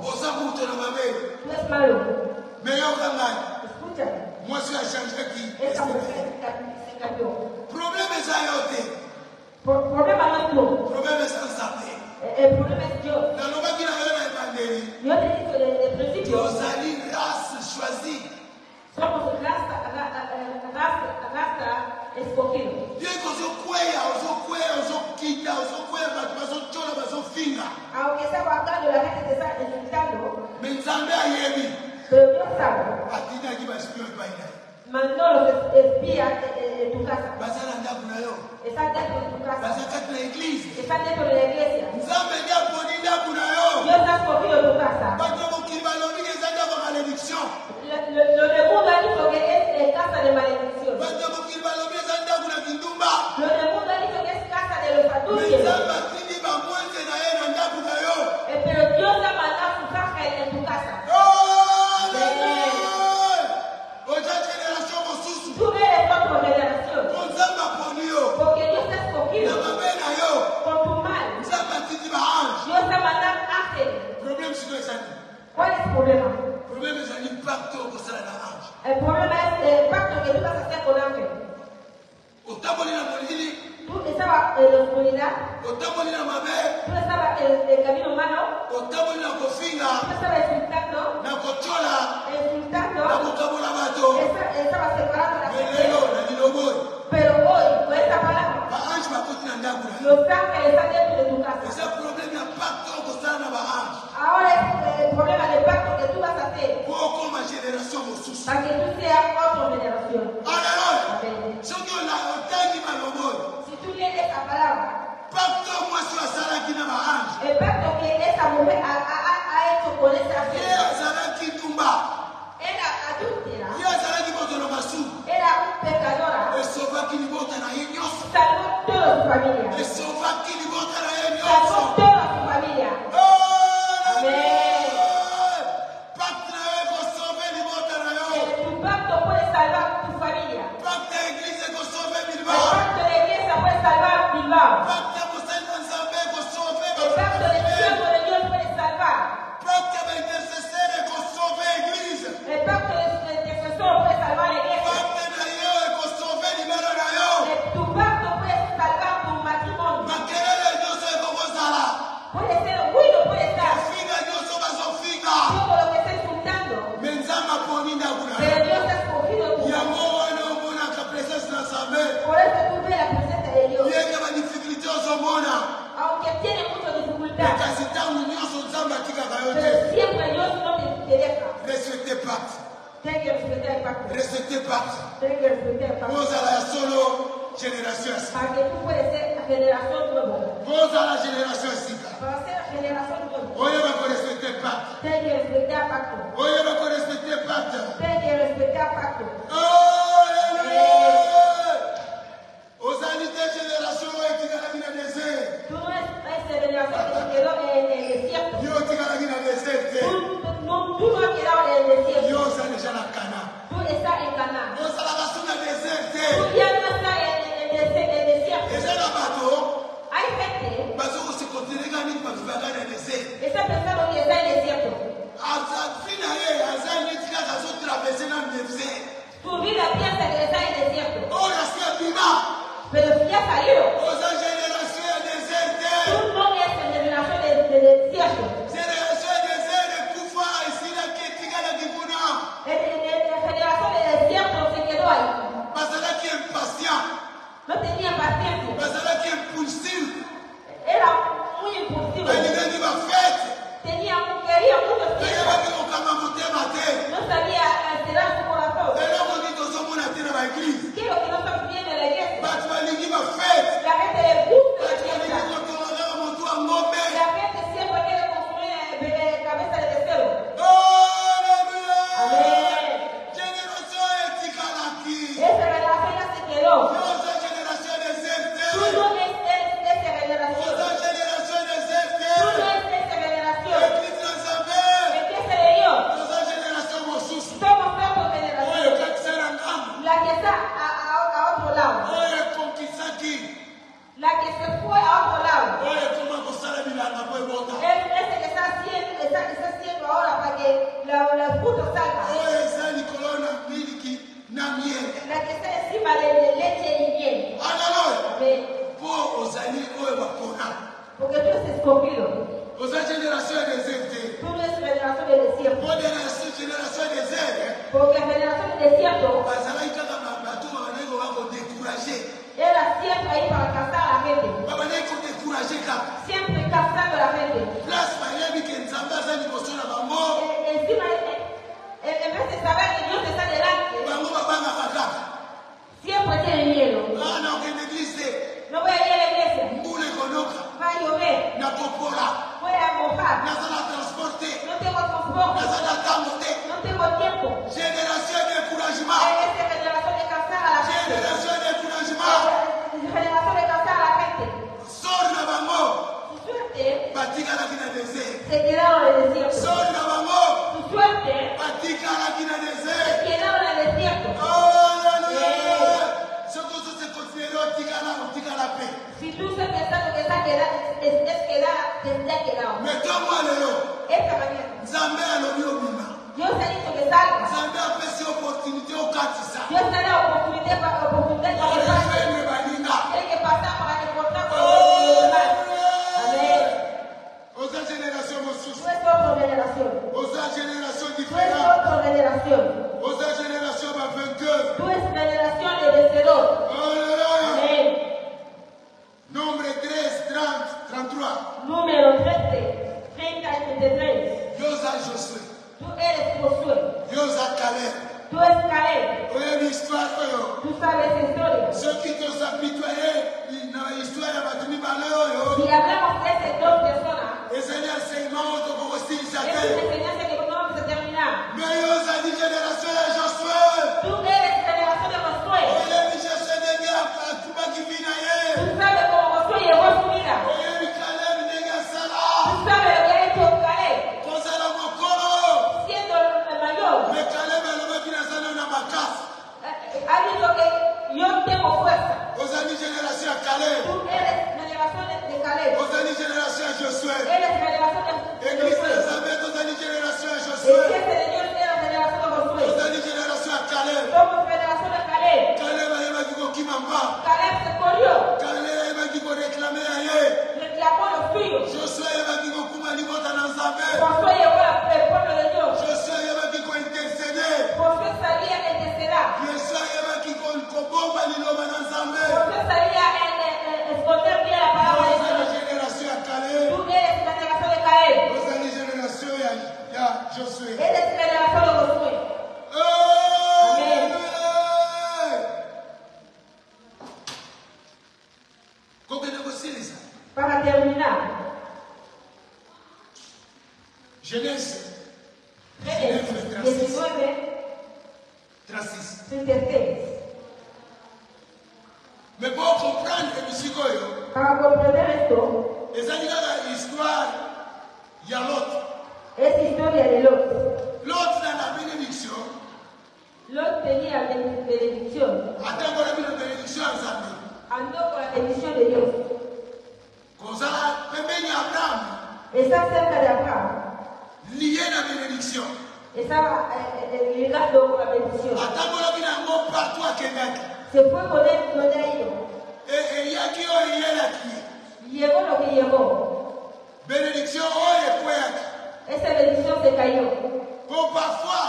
S4: Tú eres malo.
S2: Mais yo quand même,
S4: Escúchame.
S2: moi je suis à changer qui.
S4: Esa mujer se cambió.
S2: Problème est ça yote.
S4: Por- Problema no es tú.
S2: Problème est ça sapé.
S4: El el problema es Dios.
S2: Dans le bas qui n'a rien à demander.
S4: Yo te he dicho desde el principio.
S2: Rosalie, race choisie.
S4: Somos raza, ra- ra- raza, raza escogido.
S2: Bien qu'on se cueille, on se cueille, on se quitte, on se cueille, on se chola, on se finga.
S4: Aunque sea bacano, la gente te está insultando,
S2: Mais Nzambe ayebi.
S4: pero Dios sabe.
S2: Atina qui va espion pa ina.
S4: Mandó los es- espías en, en- en tu casa.
S2: Basala ndaku na yo.
S4: Están dentro de tu casa.
S2: Basa kati na église.
S4: Están dentro de la iglesia.
S2: Nzambe ndia poni ndaku na yo.
S4: Dios ha escogido tu casa.
S2: Bato mokili balobi eza ndako malédiction.
S4: Lo, lo, lo de mundo ha dicho que es eh, casa de maledición.
S2: Bato mokili balobi eza ndako na kindumba.
S4: Lo de mundo ha dicho que es casa de los
S2: Mais
S4: adúlteros.
S2: Nzambe atindi bamwete na ye na ndaku na yo.
S4: Eh, pero Dios ha mandado su casa en tu casa.
S2: Oh, Alléluia. Oja génération mosusu.
S4: Tú eres otra generación.
S2: Po Nzambe aponi yo.
S4: Porque Dios te ha
S2: Na
S4: escogido
S2: mabe na yo.
S4: con tu mal.
S2: Nzambe atindi baange.
S4: Dios te ha mandado ángeles.
S2: Problème sikoyo ezali.
S4: ¿Cuál es el problema?
S2: Problème ezali pacte okosala na ange.
S4: El problema es el pacto que tú vas a hacer con ángel.
S2: Otamboli na molili.
S4: Tú estabas en la oscuridad,
S2: Otamboli na mabe.
S4: tú estabas en el camino malo,
S2: Otamboli na kofinga.
S4: tú estabas insultando,
S2: Na kochola. Na
S4: insultando,
S2: kokabola bato.
S4: esta- estabas separando a la
S2: Mais
S4: gente.
S2: lelo na liloboyi.
S4: Pero hoy, con esta palabra,
S2: Baange bakoti na ndako na yo.
S4: los ángeles están dentro de tu casa.
S2: Eza problème ya pacte okosala na baange.
S4: Ahora es el problema del pacto que tú vas a hacer
S2: Po okoma génération mosusu.
S4: para que tú seas otra generación.
S2: Alléluia.
S4: Amén.
S2: Soki ola- otangi maloboyi.
S4: Si tú lees esa palabra,
S2: Pacte mwasi asalaki na baange.
S4: el pacto que esa mujer ha, ha- ha- ha hecho con esa
S2: Ye
S4: gente
S2: azalaki ndumba.
S4: era adúltera,
S2: Ye azalaki botolo masumu.
S4: era pecadora,
S2: Esovaki libota na ye nyonso.
S4: salvó toda su familia.
S2: Esovaki libota na ye
S4: Salvó
S2: nyonso.
S4: toda su familia.
S2: Alléluia. Pacte na yo ekosauve libota na yo.
S4: Eh, Tu pacto puede salvar tu familia.
S2: Pacte ya église ekosauve
S4: El
S2: Bilbao.
S4: pacto de iglesia puede salvar Bilbao.
S2: Pacte ya mosali na Nzambe ekosauve
S4: El pacto del siervo de Dios puede salvar.
S2: Pacte ya baintercesseur ekosauve église.
S4: El pacto del intercesor puede salvar la iglesia.
S2: Pacte na yo ekosauve libelo na yo.
S4: Eh, Tu pacto puede salvar tu matrimonio.
S2: Makelele nyonso ekokozala.
S4: Puede ser bueno, puede estar
S2: Bafinga nyonso bazofinga.
S4: todo lo que está insultando.
S2: Mais Nzambe aponi ndako na yo.
S4: Pero Dios ha escogido tu
S2: Yango wana omonaka présence na Nzambe.
S4: Por eso tú ves la presencia de Dios.
S2: Yeke badifficulté ozomona.
S4: Aunque tiene muchas dificultades,
S2: Kasi ntango nyonso Nzambe atikaka yo te.
S4: pero siempre Dios no te, te deja.
S2: Respecte pacte.
S4: Tienes que respetar el pacto.
S2: Respecte pacte.
S4: Tienes que respetar el pacto.
S2: Bozala ya solo génération ya sika.
S4: Para que tú puedas ser la generación nueva.
S2: Bozala génération ya sika.
S4: Para ser la generación nueva,
S2: Oyeba korespecte pacte.
S4: tienes que respetar el pacto.
S2: Oyeba korespecte pacte.
S4: Tienes que respetar el pacto.
S2: Alléluia. Ozali te génération oyo etikalaki na désert.
S4: Tú no es esa generación que se quedó en el desierto.
S2: Yo otikalaki na désert te.
S4: Tú no, tú no has quedado en el desierto.
S2: Yo oza deja na Cana.
S4: Tú estás en Canaán.
S2: Ozalaka su na désert te.
S4: Tú ya no estás en el, en el- en el desierto.
S2: Eza na bato
S4: Hay gente
S2: bazokosekontineka nini bakivaka na désert.
S4: que está pensando que está en el desierto.
S2: Aza fi na ye aza neti kaka azotraverse na désert.
S4: Tu vida piensa que está en el desierto.
S2: Oyo asi abima.
S4: Pero si ya salió,
S2: Oza génération ya désert te.
S4: tú no eres en generación de, de desierto.
S2: Génération ya désert ekufa esilaki etikalaki kuna.
S4: En, en, en la generación de desierto se quedó ahí.
S2: Bazalaki impatient.
S4: No tenía paciencia.
S2: Bazalaki impulsif.
S4: Era muy impulsivo.
S2: Balingi bafete.
S4: Tenía, quería mucho tiempo.
S2: Bayebaki kokanga motema te.
S4: No sabía alterar su corazón.
S2: eloko nini tozomona te na baeglise.
S4: ¿Qué es lo que no está viendo en la iglesia?
S2: Bato balingi bafete.
S4: La gente le gusta la
S2: Bato balingi
S4: fiesta.
S2: kotonga kaka motu ya ngombe.
S4: La gente siempre quiere consumir eh, eh, cabeza de becerro.
S2: Alleluia.
S4: Amén.
S2: Génération etikalaki.
S4: Esa generación ya se quedó.
S2: Yoza génération déserte.
S4: Tú no eres de esa generación.
S2: Yoza génération déserte.
S4: Tú no eres de esa generación.
S2: Église na Nzambe.
S4: La iglesia de Dios.
S2: Yoza génération mosusu.
S4: Somos otra generación.
S2: Oyo ekatisa na ngambo.
S4: La que está a, a, a otro lado.
S2: Oyo ekonkisaki.
S4: La que se fue a otro lado.
S2: Oyo ekoma kosala bilanga po ebota.
S4: Es ese que está haciendo, está, está haciendo Porque tú eres escogido.
S2: Aux générations désertées.
S4: Tú no eres generación de desierto.
S2: Pour des générations désertes.
S4: Porque la generación de desierto
S2: Bazala ikaka mabato babaneko bako décourager.
S4: era siempre ahí para cazar a la gente.
S2: Babaneko décourager kaka.
S4: Siempre cazando a la gente.
S2: Place bayebi ke nzambe aza liboso na bango.
S4: Eh, Encima, eh, eh, en vez de saber que Dios está delante,
S2: Bango babangaka kaka.
S4: siempre tienen miedo.
S2: Ah na okende église.
S4: No voy a ir a la iglesia.
S2: Mbula ekonoka.
S4: Va a llover.
S2: Nakopola.
S4: Voy a mojar.
S2: Nazala transporte.
S4: No tengo transporte.
S2: Nazala ntango te.
S4: No tengo tiempo.
S2: Génération de découragement.
S4: En esta generación de cazar a la gente.
S2: Génération de découragement.
S4: Generación de cazar a la gente.
S2: Sors na bango.
S4: Su suerte
S2: Batikalaki na désert.
S4: se quedaron en el desierto.
S2: Sors na bango.
S4: Su suerte
S2: Batikalaki na
S4: se
S2: désert.
S4: quedaron en el desierto.
S2: Hallelujah. Soki ozo considérer otikala otikala pe.
S4: Si tú estás pensando que está quedado, es, es quedar, te está quedado.
S2: Mais ntongo lelo
S4: Esta mañana,
S2: nzambe alobi obima.
S4: Dios te ha dicho que salgas.
S2: Nzambe apesi opportunité okatisa.
S4: Dios te da oportunidad para oportunidad para que pases.
S2: Orefendre baninga.
S4: Tienes que pasar para encontrar con los demás. Amén.
S2: Oza génération
S4: Tú
S2: mosusu.
S4: es otra generación.
S2: Oza génération
S4: Tú es
S2: différente.
S4: otra generación.
S2: Oza génération ba vainqueur.
S4: Tú es generación de vencedor.
S2: Hallelujah.
S4: Amén.
S2: Nombre treize, trente, trente-trois.
S4: Número trece, treinta y treinta y tres.
S2: Yoza Josué.
S4: Tú eres Josué.
S2: Yoza Caleb.
S4: Tú es Caleb.
S2: Oyebi histoire oyo.
S4: Tú sabes historia.
S2: Soki tozapitoye na histoire ya bato mibale oyo.
S4: Si hablamos de esas dos personas,
S2: Ezali enseignement oyo tokokosilisa
S4: es una
S2: te.
S4: enseñanza que no vamos a terminar.
S2: Mais yo ozali génération ya Josué.
S4: Tú eres generación de Josué.
S2: Oyebi Josué ndenge atumaki vi na ye.
S4: Tú sabes cómo Josué llegó a su vida.
S2: Oyebi Caleb ndenge asala.
S4: Tú sabes lo que ha hecho Caleb,
S2: Kozala mokolo.
S4: siendo el mayor.
S2: Mais Caleb alobaki nazali na makasi.
S4: Eh, eh, Ha dicho que yo tengo fuerza.
S2: Ozali génération ya Caleb.
S4: Tú eres generación de de Caleb.
S2: Ozali génération ya Josué.
S4: Eres generación de
S2: Église
S4: Josué.
S2: de Zambé, ozali génération ya
S4: La
S2: Josué.
S4: iglesia de Dios era generación de Josué.
S2: Ozali génération ya Caleb.
S4: Somos generación de Caleb.
S2: Caleb ayebaki kokima mba.
S4: Caleb se corrió,
S2: Caleb ayebaki koreklame ya ye.
S4: reclamó los suyos.
S2: Josué ayebaki kokuma libota na Nzambe.
S4: Josué llegó al pueblo de Dios.
S2: Josué ayebaki kointercede.
S4: Josué sabía en tercera.
S2: Josué ayebaki ko- kobomba liloba na Nzambe.
S4: Josué sabía en, en- en esconder bien la palabra de
S2: Ozali
S4: Dios.
S2: génération ya Caleb.
S4: Tú eres la generación de Caleb.
S2: Ozali génération ya ya Josué.
S4: Eres la generación de Josué.
S2: Amen. Kokende kosilisa.
S4: Para terminar,
S2: Genèse
S4: Génesis diecinueve,
S2: trente-six.
S4: treinta y seis.
S2: Mais pour comprendre musique oyo,
S4: Para comprender esto,
S2: ezali kaka histoire ya Lot.
S4: es historia de Lot.
S2: Lot na la bénédiction,
S4: Lot tenía ben- bendición.
S2: atangolaki na bénédiction ya Nzambe.
S4: Andó con la bendición de Dios.
S2: Kozala pembeni ya Abraham,
S4: Está cerca de Abraham.
S2: lié na bénédiction.
S4: Estaba eh, eh, ligado con la bendición.
S2: Atangolaki na yango partout akendaki.
S4: Se fue con él donde ha ido.
S2: E- eyaki oyo eyelaki.
S4: Llegó lo que llegó.
S2: Bénédiction oyo ekweyaki.
S4: Esa bendición se cayó.
S2: Po parfois,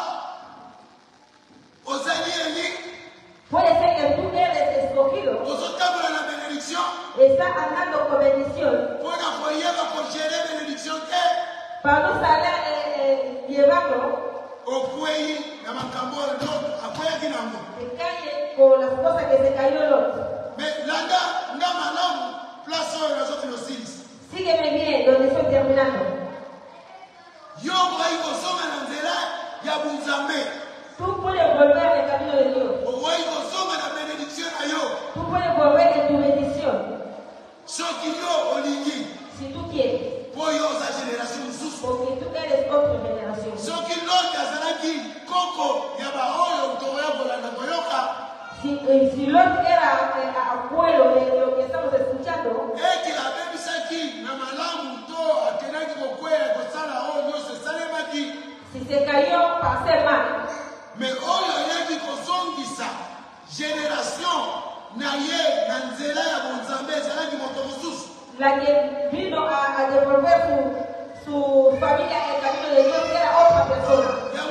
S2: ozali eli,
S4: Puede ser que tú eres escogido.
S2: ozotambola na bénédiction,
S4: Está andando con bendición.
S2: mpona koyeba kogere bénédiction te.
S4: Para no saber eh, eh, llevarlo,
S2: Okwei na makambo oyo Lot akweyaki nango.
S4: se cae con las cosas que se cayó Lot.
S2: Mais landa nga malamu place oyo nazokende osilisa.
S4: Sígueme bien donde estoy terminando.
S2: Yo okoki kozonga na nzela ya bunzambe.
S4: Tú puedes volver al camino de Dios.
S2: Okoki kozonga na bénédiction na yo.
S4: Tú puedes volver en tu bendición.
S2: Soki yo olingi,
S4: Si tú quieres.
S2: po yo oza génération mosusu.
S4: Porque tú eres otra generación.
S2: Soki Lot azalaki koko ya baoyo tokoya kolanda koyoka,
S4: Si, eh, si Lot era eh, abuelo de lo que estamos escuchando,
S2: eke abebisaki na malamu to akendaki kokwea kosala oyo nyonso esalemaki.
S4: si se cayó para hacer mal,
S2: Mais oyo ayaki kozongisa génération na ye na nzela ya bonzambe ezalaki moto mosusu.
S4: la que vino a, a devolver su, su familia en el camino de Dios, era otra persona.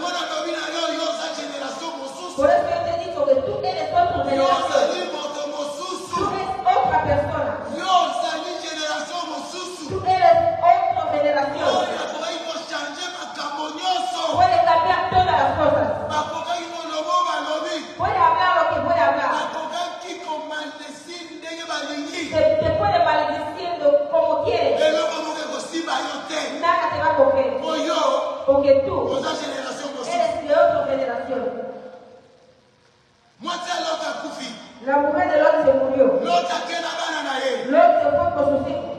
S4: Por eso yo te digo que tú eres otra generación. Tú eres otra persona. Tú eres otra generación. Puedes cambiar todas las cosas. Puede hablar lo que puede hablar. Te, te puede maldiciendo como quieres. Nada te va a coger. Porque tú eres de otra generación. La mujer de Lot se murió. Lot se fue con sus hijos.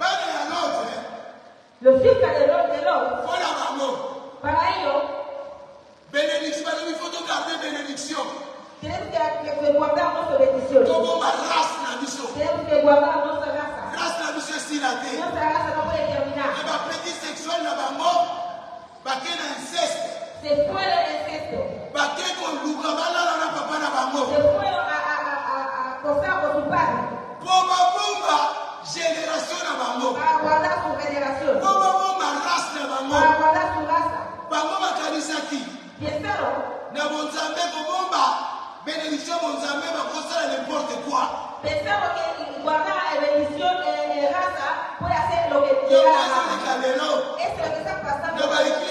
S4: Los hijos de Lot de Lot. Para ellos, tenemos que, que guardar nuestra bendición. Tenemos que guardar nuestra raza. Nuestra raza no puede terminar. Se fue el incesto. Se fueron a, a, a, a acosar con su padre. Para guardar su generación. Para guardar su raza. Pensaron. Pensamos que guardar la bendición de raza puede hacer lo que te da la gana. Esto es lo que está pasando.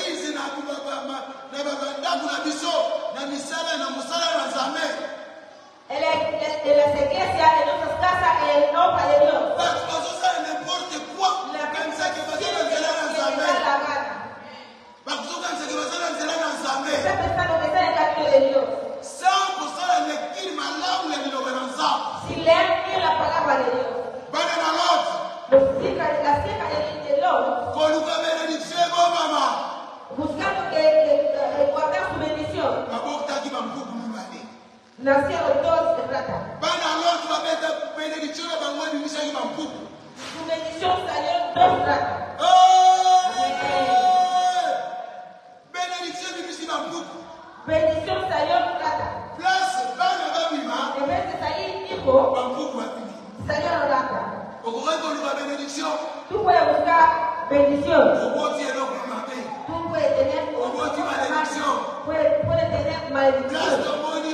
S4: En, la, en las iglesias, en nuestras casas, en el nombre de Dios. La bendición que te da la gana. Está pensando que está en el camino de Dios. Si leen bien la palabra de Dios. Los hijas, las hijas de, de Lot, buscando que, que, que guardar su bendición, nacieron dos de plata. Su bendición salió dos de plata. Bendición salió de plata. En vez de salir hijo, salió de plata. Tú puedes buscar bendición. Tú puedes tener maldición. Puedes, puedes tener maldición.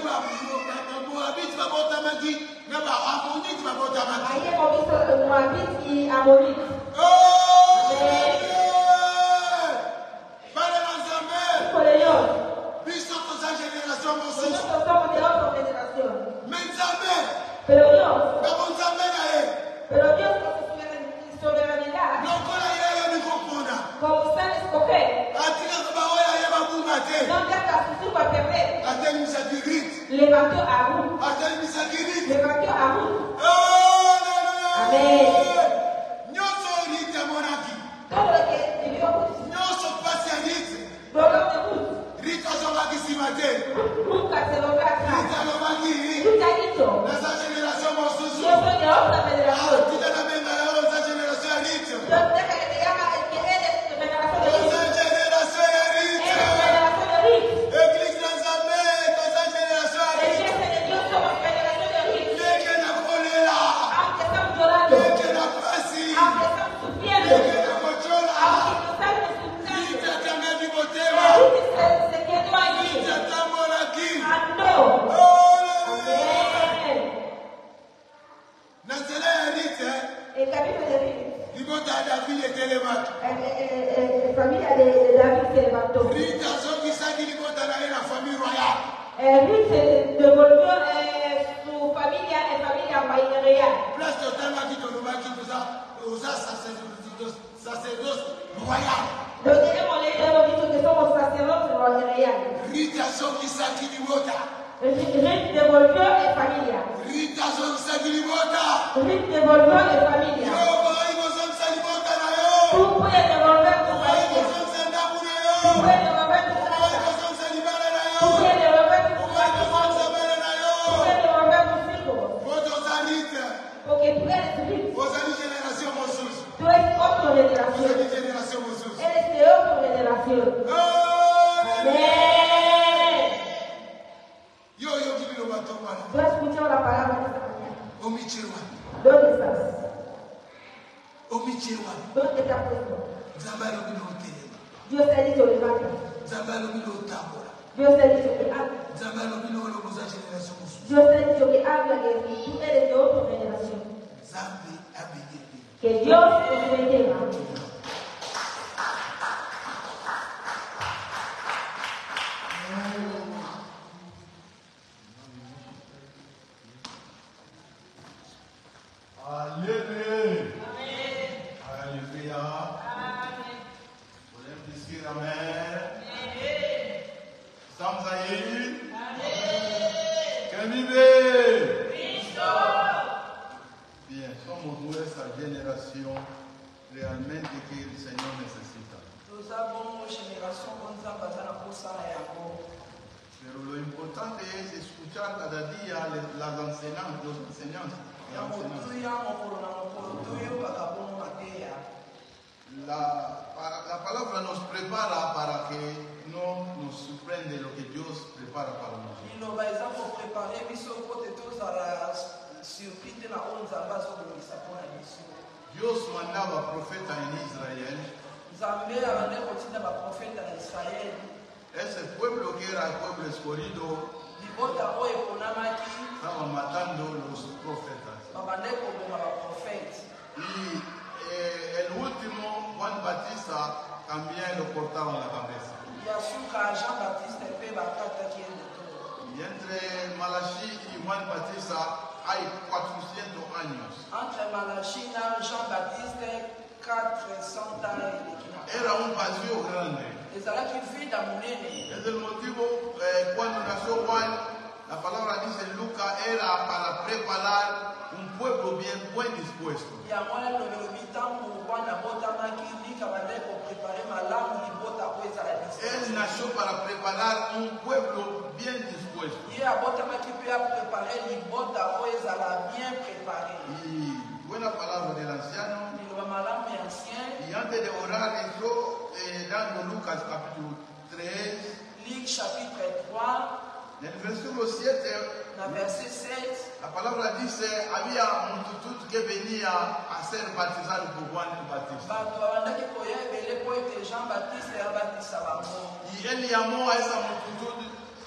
S4: Ahí hemos visto Moabit y Amorit. Hijo de Dios. Nosotros somos de otra generación. Pero Dios, pero Dios con su soberanía, como sabe escoger, no deja a sus hijos a perder. Levantó a Ruth. Levantó a Ruth. Amén. Todo lo que vivió Ruth. Todo lo que Ruth. Nunca se lo va a atrás. Ruth ha dicho, yo soy de otra generación. Dios deja que te llama que eres de generación de Ruth. El camino de David. La familia de David se levantó. Ruth se devolvió su familia en familia real. Donde hemos leído, hemos visto que somos sacerdotes reales. Ruth devolvió en familia. Ruth devolvió en familia. Tú puedes devolver tu familia. Tú puedes devolver tu casa. Tú puedes devolver tu matrimonio. Tú puedes devolver tus hijos. Porque tú eres Ruth. Tú eres otra generación. Eres de otra generación. Amén. ¿Tú has escuchado la palabra de esta mañana? ¿Dónde estás?
S2: Omichewa.
S4: ¿Dónde está puesto?
S2: Zambalo bino telema.
S4: Dios te ha dicho levanta.
S2: Zambalo bino tambora.
S4: Dios te ha dicho que habla.
S2: Zambalo bino lokoza generation musu.
S4: Dios te ha dicho que habla, que tú eres de otra generación.
S2: Zambi abigiri.
S4: Que Dios nos bendiga.
S3: Alléluia. Alléluia. Vous pouvez me dire Amen. Estamos aí? Quem vive? Bien, somos nuestra generación realmente que el Señor necesita.
S4: Nous avons une génération comme ça, parce qu'on a ça et encore.
S3: Pero lo importante es escuchar cada día las enseñanzas, los enseñanzas.
S4: Ya motuya, mokolo na mokolo tuyo, kakabono mateya.
S3: La, para- la palabra nos prepara para que no nos sorprende lo que Dios prepara para nosotros.
S4: Liloba eza koprepare biso po te tozala surpris te na oyo nzambe azobongisa mpona biso.
S3: Dios mandaba profeta en Israel,
S4: Nzambe abande kotinda baprofeta na Israele.
S3: ese pueblo que era el pueblo escogido
S4: Libota oyo eponamaki,
S3: estaba matando los profetas.
S4: babande koboma baprofete.
S3: Y eh, el último, Juan Batista, también lo cortaban la cabeza.
S4: Ya suka Jean-Baptiste mpe bakataki ye moto.
S3: Y entre Malachi y Juan Batista hay cuatrocientos años.
S4: Entre Malachi na Jean-Baptiste, quatre cents ans eleki na.
S3: Era un vacío grande.
S4: Ezalaki vida monene.
S3: Es el motivo, eh, cuando nació Juan, la palabra dice en Lucas, era para preparar un pueblo bien, buen dispuesto.
S4: Yango elobeli ntango wana botamaki lika bande koprepare malamu libota oyo ezala
S3: Él
S4: disposition.
S3: nació para preparar un pueblo bien dispuesto.
S4: Ye abotamaki mpe aprepare libota oyo ezala bien prepare.
S3: Y buena palabra del anciano.
S4: Liloba malamu ya ancien.
S3: Y antes de orar eso, eh, dando Lucas capítulo tres,
S4: Luc chapitre trois,
S3: en el versículo siete,
S4: na verset sept,
S3: la palabra dice, había multitud que venía a ser bautizado por Juan el Bautista.
S4: bato babandaki koya ebele po ete Jean-Baptiste abatisa bango.
S3: Y él llamó a esa multitud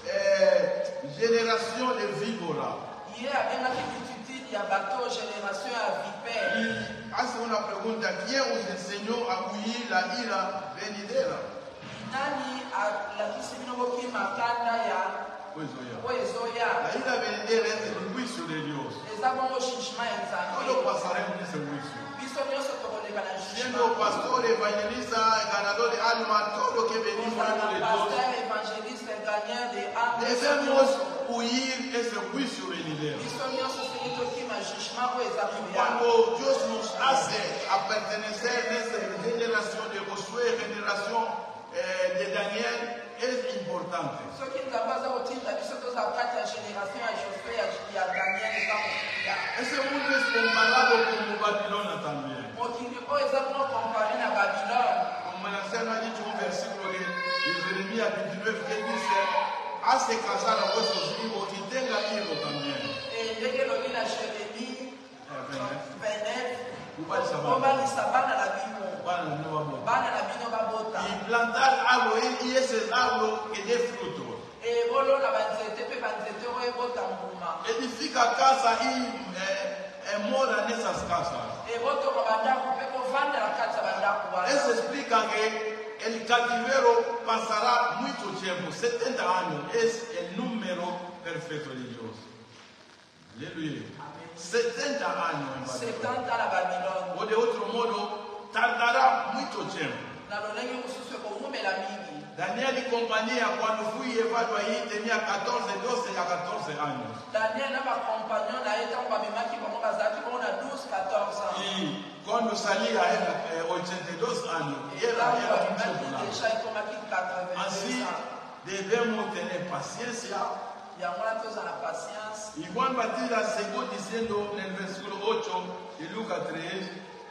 S3: eh, generación de víbora.
S4: Ye abengaki multitude ya bato génération ya vipere.
S3: Y hace una pregunta, ¿quién os enseñó a huir la ira venidera?
S4: Nani alakisi bino bokima kanda ya
S3: Pues oye,
S4: oyo ezoya.
S3: la ira venidera es el juicio de Dios.
S4: Eza bongo jugement ya
S3: Todos
S4: Nzambe.
S3: pasaremos ese juicio.
S4: Biso nyonso tokoleka na
S3: Siendo
S4: jugement.
S3: pastor, evangelista, ganador de alma, todo lo que venimos
S4: Kozala
S3: de
S4: na
S3: Dios,
S4: pasteur, évangéliste, gagnant de âme.
S3: debemos huir ese juicio venidero.
S4: Biso nyonso soki tokima jugement oyo eza koya.
S3: Cuando Dios nos hace a pertenecer a esta generación de Josué, generación eh, de Daniel, es importante.
S4: Soki Nzambe aza kotinda biso tozala kati ya génération ya Josué ya Daniel eza kokuya.
S3: Ese mundo es comparado con Babilonia también.
S4: Mokili oyo eza kuno compare na Babylone.
S3: Como el anciano ha dicho un versículo de, de Jeremías veintinueve que dice, hace casar a vuestros hijos y tenga hijos también.
S4: Eh, ndenge elobi na Jérémie
S3: Eh,
S4: vingt-neuf,
S3: Ubalisa bana.
S4: obalisa bana na bino.
S3: Bana no vamos.
S4: Bana na bino babota.
S3: Y plantar árboles y ese árbol que dé fruto.
S4: Ebolola banzete mpe banzete oyo ebota mbuma.
S3: Edifica casa y eh, eh, mora en esas casas.
S4: Ebotoma bandako mpe kovandela kati ya bandako
S3: Eso
S4: wana.
S3: explica que el cautiverio pasará mucho tiempo, setenta años, es el número perfecto de Dios. Aleluya. setenta años en Babilonia.
S4: setanta na Babylone.
S3: O de otro modo, tardará mucho tiempo.
S4: Na lolenge mosusu ekomumela mingi.
S3: Daniel y compañía, cuando fui llevado ahí, tenía catorce, doce a catorce años.
S4: Daniel na bacompagnon na ye ntango bamemaki bango bazalaki bongo na douze quatorze ans.
S3: Y cuando salía era eh, ochenta y dos años. Y era,
S4: Ntango
S3: era mucho
S4: bamemaki
S3: volante.
S4: deja ekomaki quatre-vingt-deux
S3: Así
S4: ans.
S3: debemos tener paciencia.
S4: Yango wana tozala patience.
S3: Y Juan Batista siguió diciendo en el versículo ocho de Lucas tres,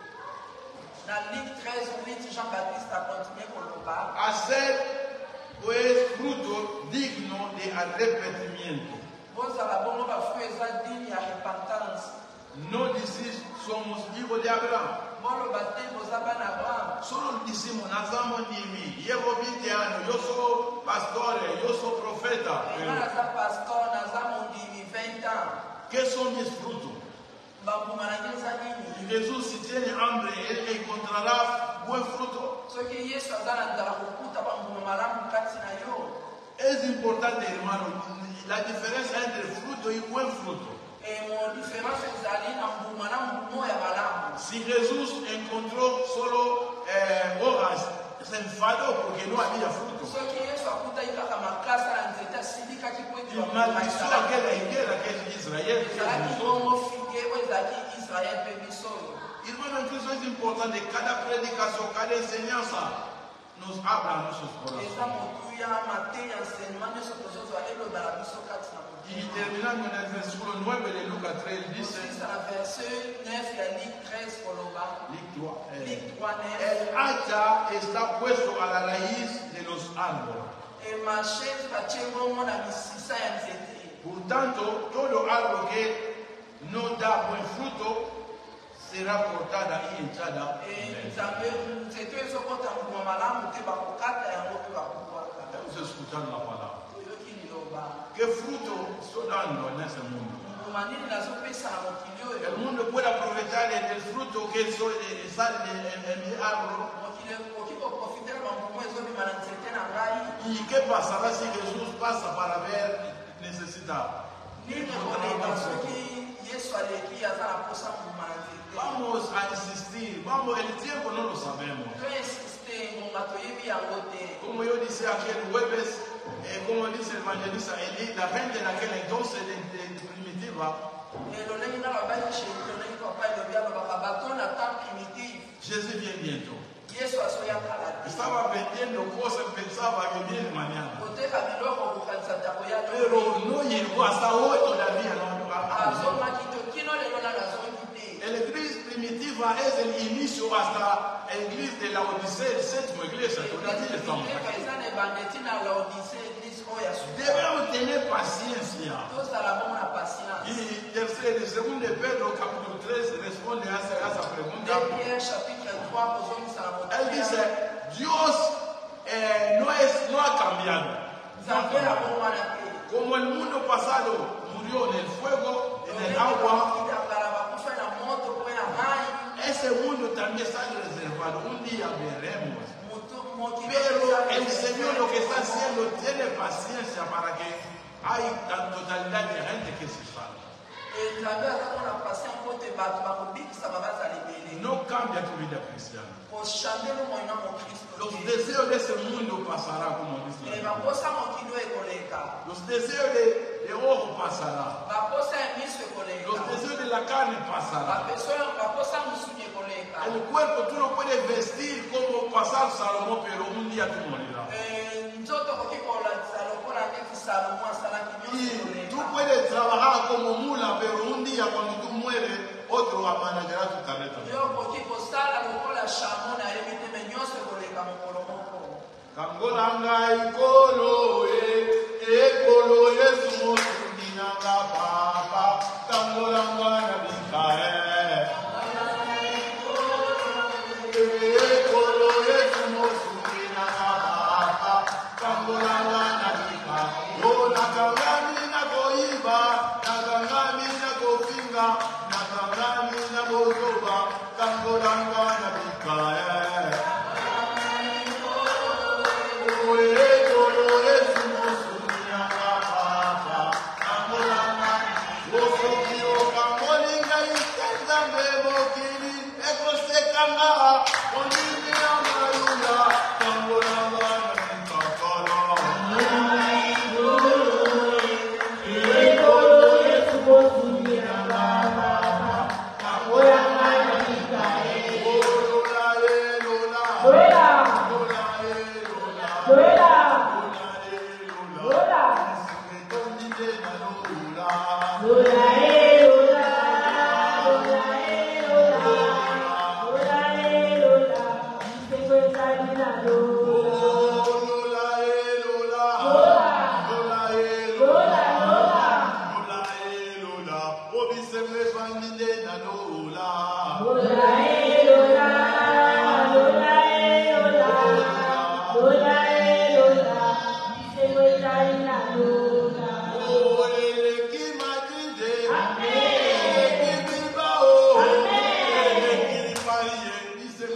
S4: Na Luc treize huit, Jean-Baptiste a continué koloba.
S3: hacer pues fruto digno de arrepentimiento.
S4: Bozala bongo bafruit eza digne ya repentance.
S3: No decís somos hijos de Abraham. Solo diciamo nazamo nimi, yevo vidiano, io sono pastore, io sono profeta. Che sono mis frutos? Gesù si tiene hambre e encontrará buen fruto. Es importante, hermano, la diferencia entre fruto y buen fruto. Si Jesús encontró solo eh, hojas, se enfadó porque no había fruto. Y maldició aquella higuera que es Israel. Que es Hermano, incluso es importante, cada predicación, cada enseñanza nos habla a nuestros corazones. Y terminando en el versículo nueve de Lucas tres, dice: el hacha está puesto a la raíz de los árboles. Por tanto, todo árbol que no da buen fruto será cortada y echada. Vamos a escuchar la palabra. ¿Qué fruto estoy dando en ese mundo? El mundo puede aprovechar el fruto que soy, eh, sale en mi árbol. ¿Y qué pasará si Jesús pasa para ver necesitado? Vamos a insistir, vamos, el tiempo no lo sabemos. Como yo decía aquel jueves, eh, como dice el evangelista Eli, la gente en aquel entonces de, de, de primitiva, Jesús viene viendo. Estaba vendiendo cosas, pensaba que viene mañana. Pero no llegó hasta hoy todavía. No, la iglesia primitiva es el inicio hasta la iglesia de la Odisea, el séptimo iglesia. Todavía estamos aquí. Debemos tener paciencia. Y tercero, el segundo de Pedro, capítulo tres, responde a esa, a esa pregunta. Él dice: Dios eh, no, es, no ha cambiado. No ha cambiado. Como el mundo pasado murió en el fuego, en el agua, ese mundo también está reservado. Un día veremos. Pero el Señor lo que está haciendo tiene paciencia para que haya totalidad de gente que se salva. No cambia tu vida cristiana. Los deseos de ese mundo pasarán, como dice la Biblia. Los deseos de, de ojo pasarán. Los deseos de la carne pasarán. El cuerpo tú no puedes vestir como pasar Salomón, pero un día tú morirás. Y tú puedes trabajar como mula, pero un día cuando tú mueres, otro amanecerá tu carreta. Kangolanga ikolo e ekolo Yesu mosuninanga papa kangolanga na bikae ekolo Yesu mosuninanga papa kangolanga na bikae o nakangami na koiba nakangami na kofinga nakangami na bozoba kangolanga na bikae.
S1: Lola,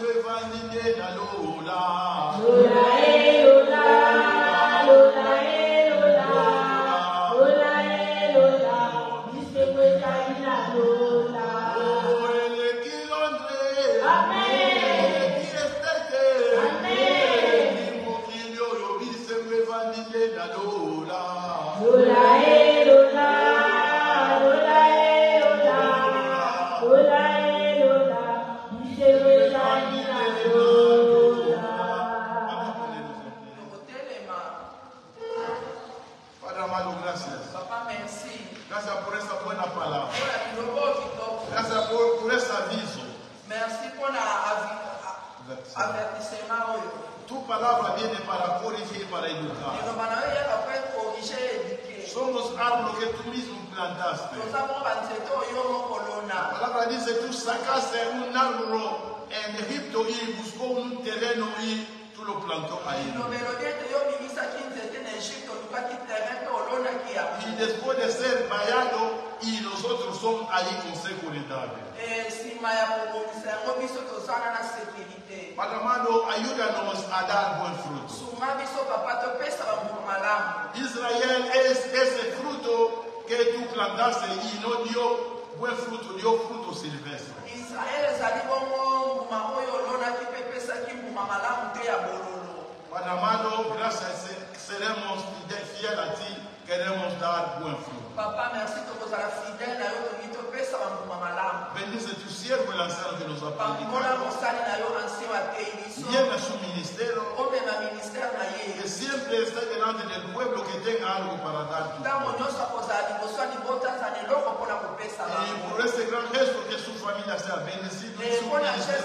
S3: Israel es ese fruto que tú plantaste y no dio buen fruto, dio fruto silvestre. Padre amado, gracias, seremos fieles a ti, queremos dar buen fruto.
S4: Papa, merci de vous avoir fidèle à eux, de nous faire ça dans mon malam.
S3: Bendice tu siervo el anciano que nos ha
S4: Papa,
S3: predicado. Llena su ministerio. Que siempre esté delante del pueblo que tenga algo para dar. Tu y por este gran gesto que su familia sea bendecida. Y su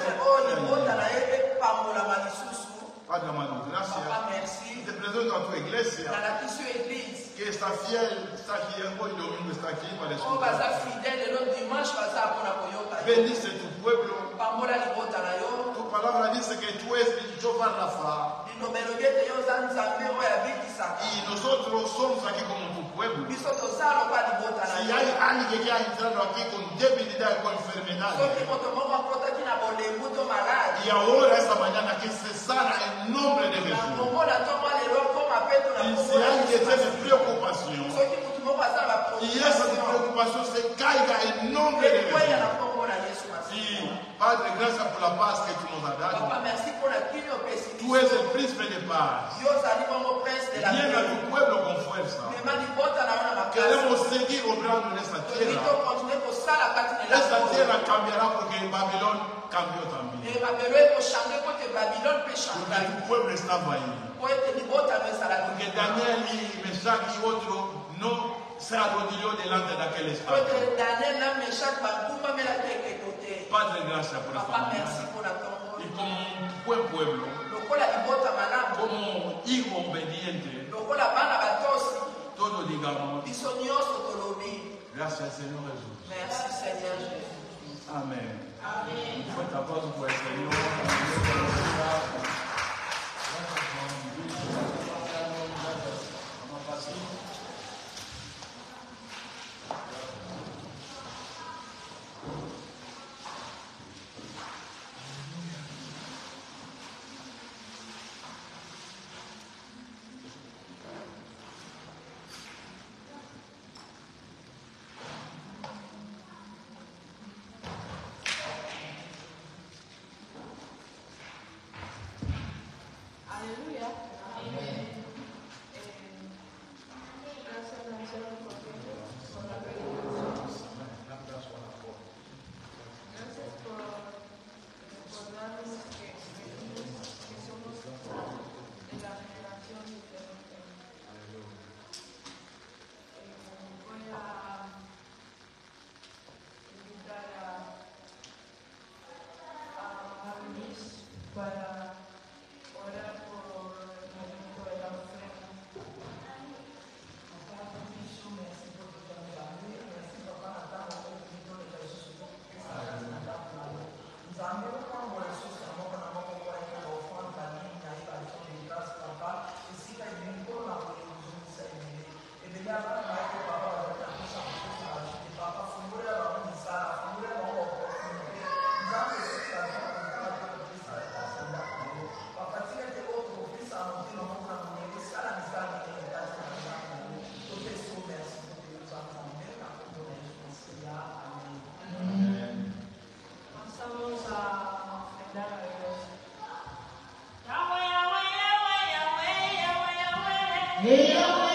S3: Padre amado, gracias.
S4: Papa, merci.
S3: Te presento a tu iglesia.
S4: Dans la tissue église.
S3: Que está fiel, está aquí hoy domingo, está aquí para
S4: On va
S3: escuchar.
S4: être fidèle le dimanche va ça pour la coyote.
S3: Bendice tu pueblo.
S4: Pamora libota na yo.
S3: Tu palabra dice que tú eres Jehová Rafa.
S4: Dinomelogete yo zanzambe o ya bikisa.
S3: Y nosotros somos aquí como tu pueblo.
S4: Biso to salo pa libota na
S3: Si
S4: yo.
S3: hay alguien que ha entrado aquí con debilidad y con enfermedad,
S4: Soki moto mo akota kina bole muto malade.
S3: y ahora esta mañana que se sana en nombre de
S4: Na
S3: Jesús.
S4: ngomona to ma le ro ko mapeto na
S3: Y
S4: ko.
S3: si alguien tiene preocupación,
S4: Soki mutu mo baza ba pro.
S3: y esa preocupación se caiga en nombre de
S4: Kwa ya na
S3: Jesús.
S4: ko na Yesu Masihi.
S3: Y Padre, gracias por la paz que tú nos has
S4: Papa,
S3: dado.
S4: merci pour la kimio pessimiste.
S3: Tú eres el príncipe de paz.
S4: Yo zali como prince de la
S3: Llena
S4: paix.
S3: tu pueblo con fuerza.
S4: Me mandi bota na wana makasi.
S3: Queremos seguir obrando en esta
S4: Tito
S3: tierra.
S4: continue ko sala kati na la.
S3: Esta tierra cambiará porque en Babilón cambió también.
S4: Et Babylone ko changer côté Babylone peut
S3: Porque
S4: changer.
S3: tu pueblo estaba ahí.
S4: Pour être ni bota me sala.
S3: Porque Daniel y Mesach y otro no se arrodilló delante de aquel
S4: Pour
S3: estado.
S4: être Daniel na Meshach banguma me la teke côté.
S3: Padre, gracias por esta
S4: Papa, merci
S3: mañana.
S4: pour la tombe.
S3: Y como un buen pueblo,
S4: Lokola ni bota malamu.
S3: como hijo obediente,
S4: Lokola bana batosi.
S3: todos digamos,
S4: Biso nyonso tolobi.
S3: gracias Señor Jesús.
S4: Merci Seigneur Jésus.
S3: Amén.
S4: Amen.
S3: Un fuerte aplauso por el Señor.
S1: Aleluya. Amén. Gracias, Señor, por la predicación. Gracias por recordarnos que, que somos de la generación diferente. Voy a invitar a, a Luis para orar por el momento de la ofrenda.
S4: Papa, Et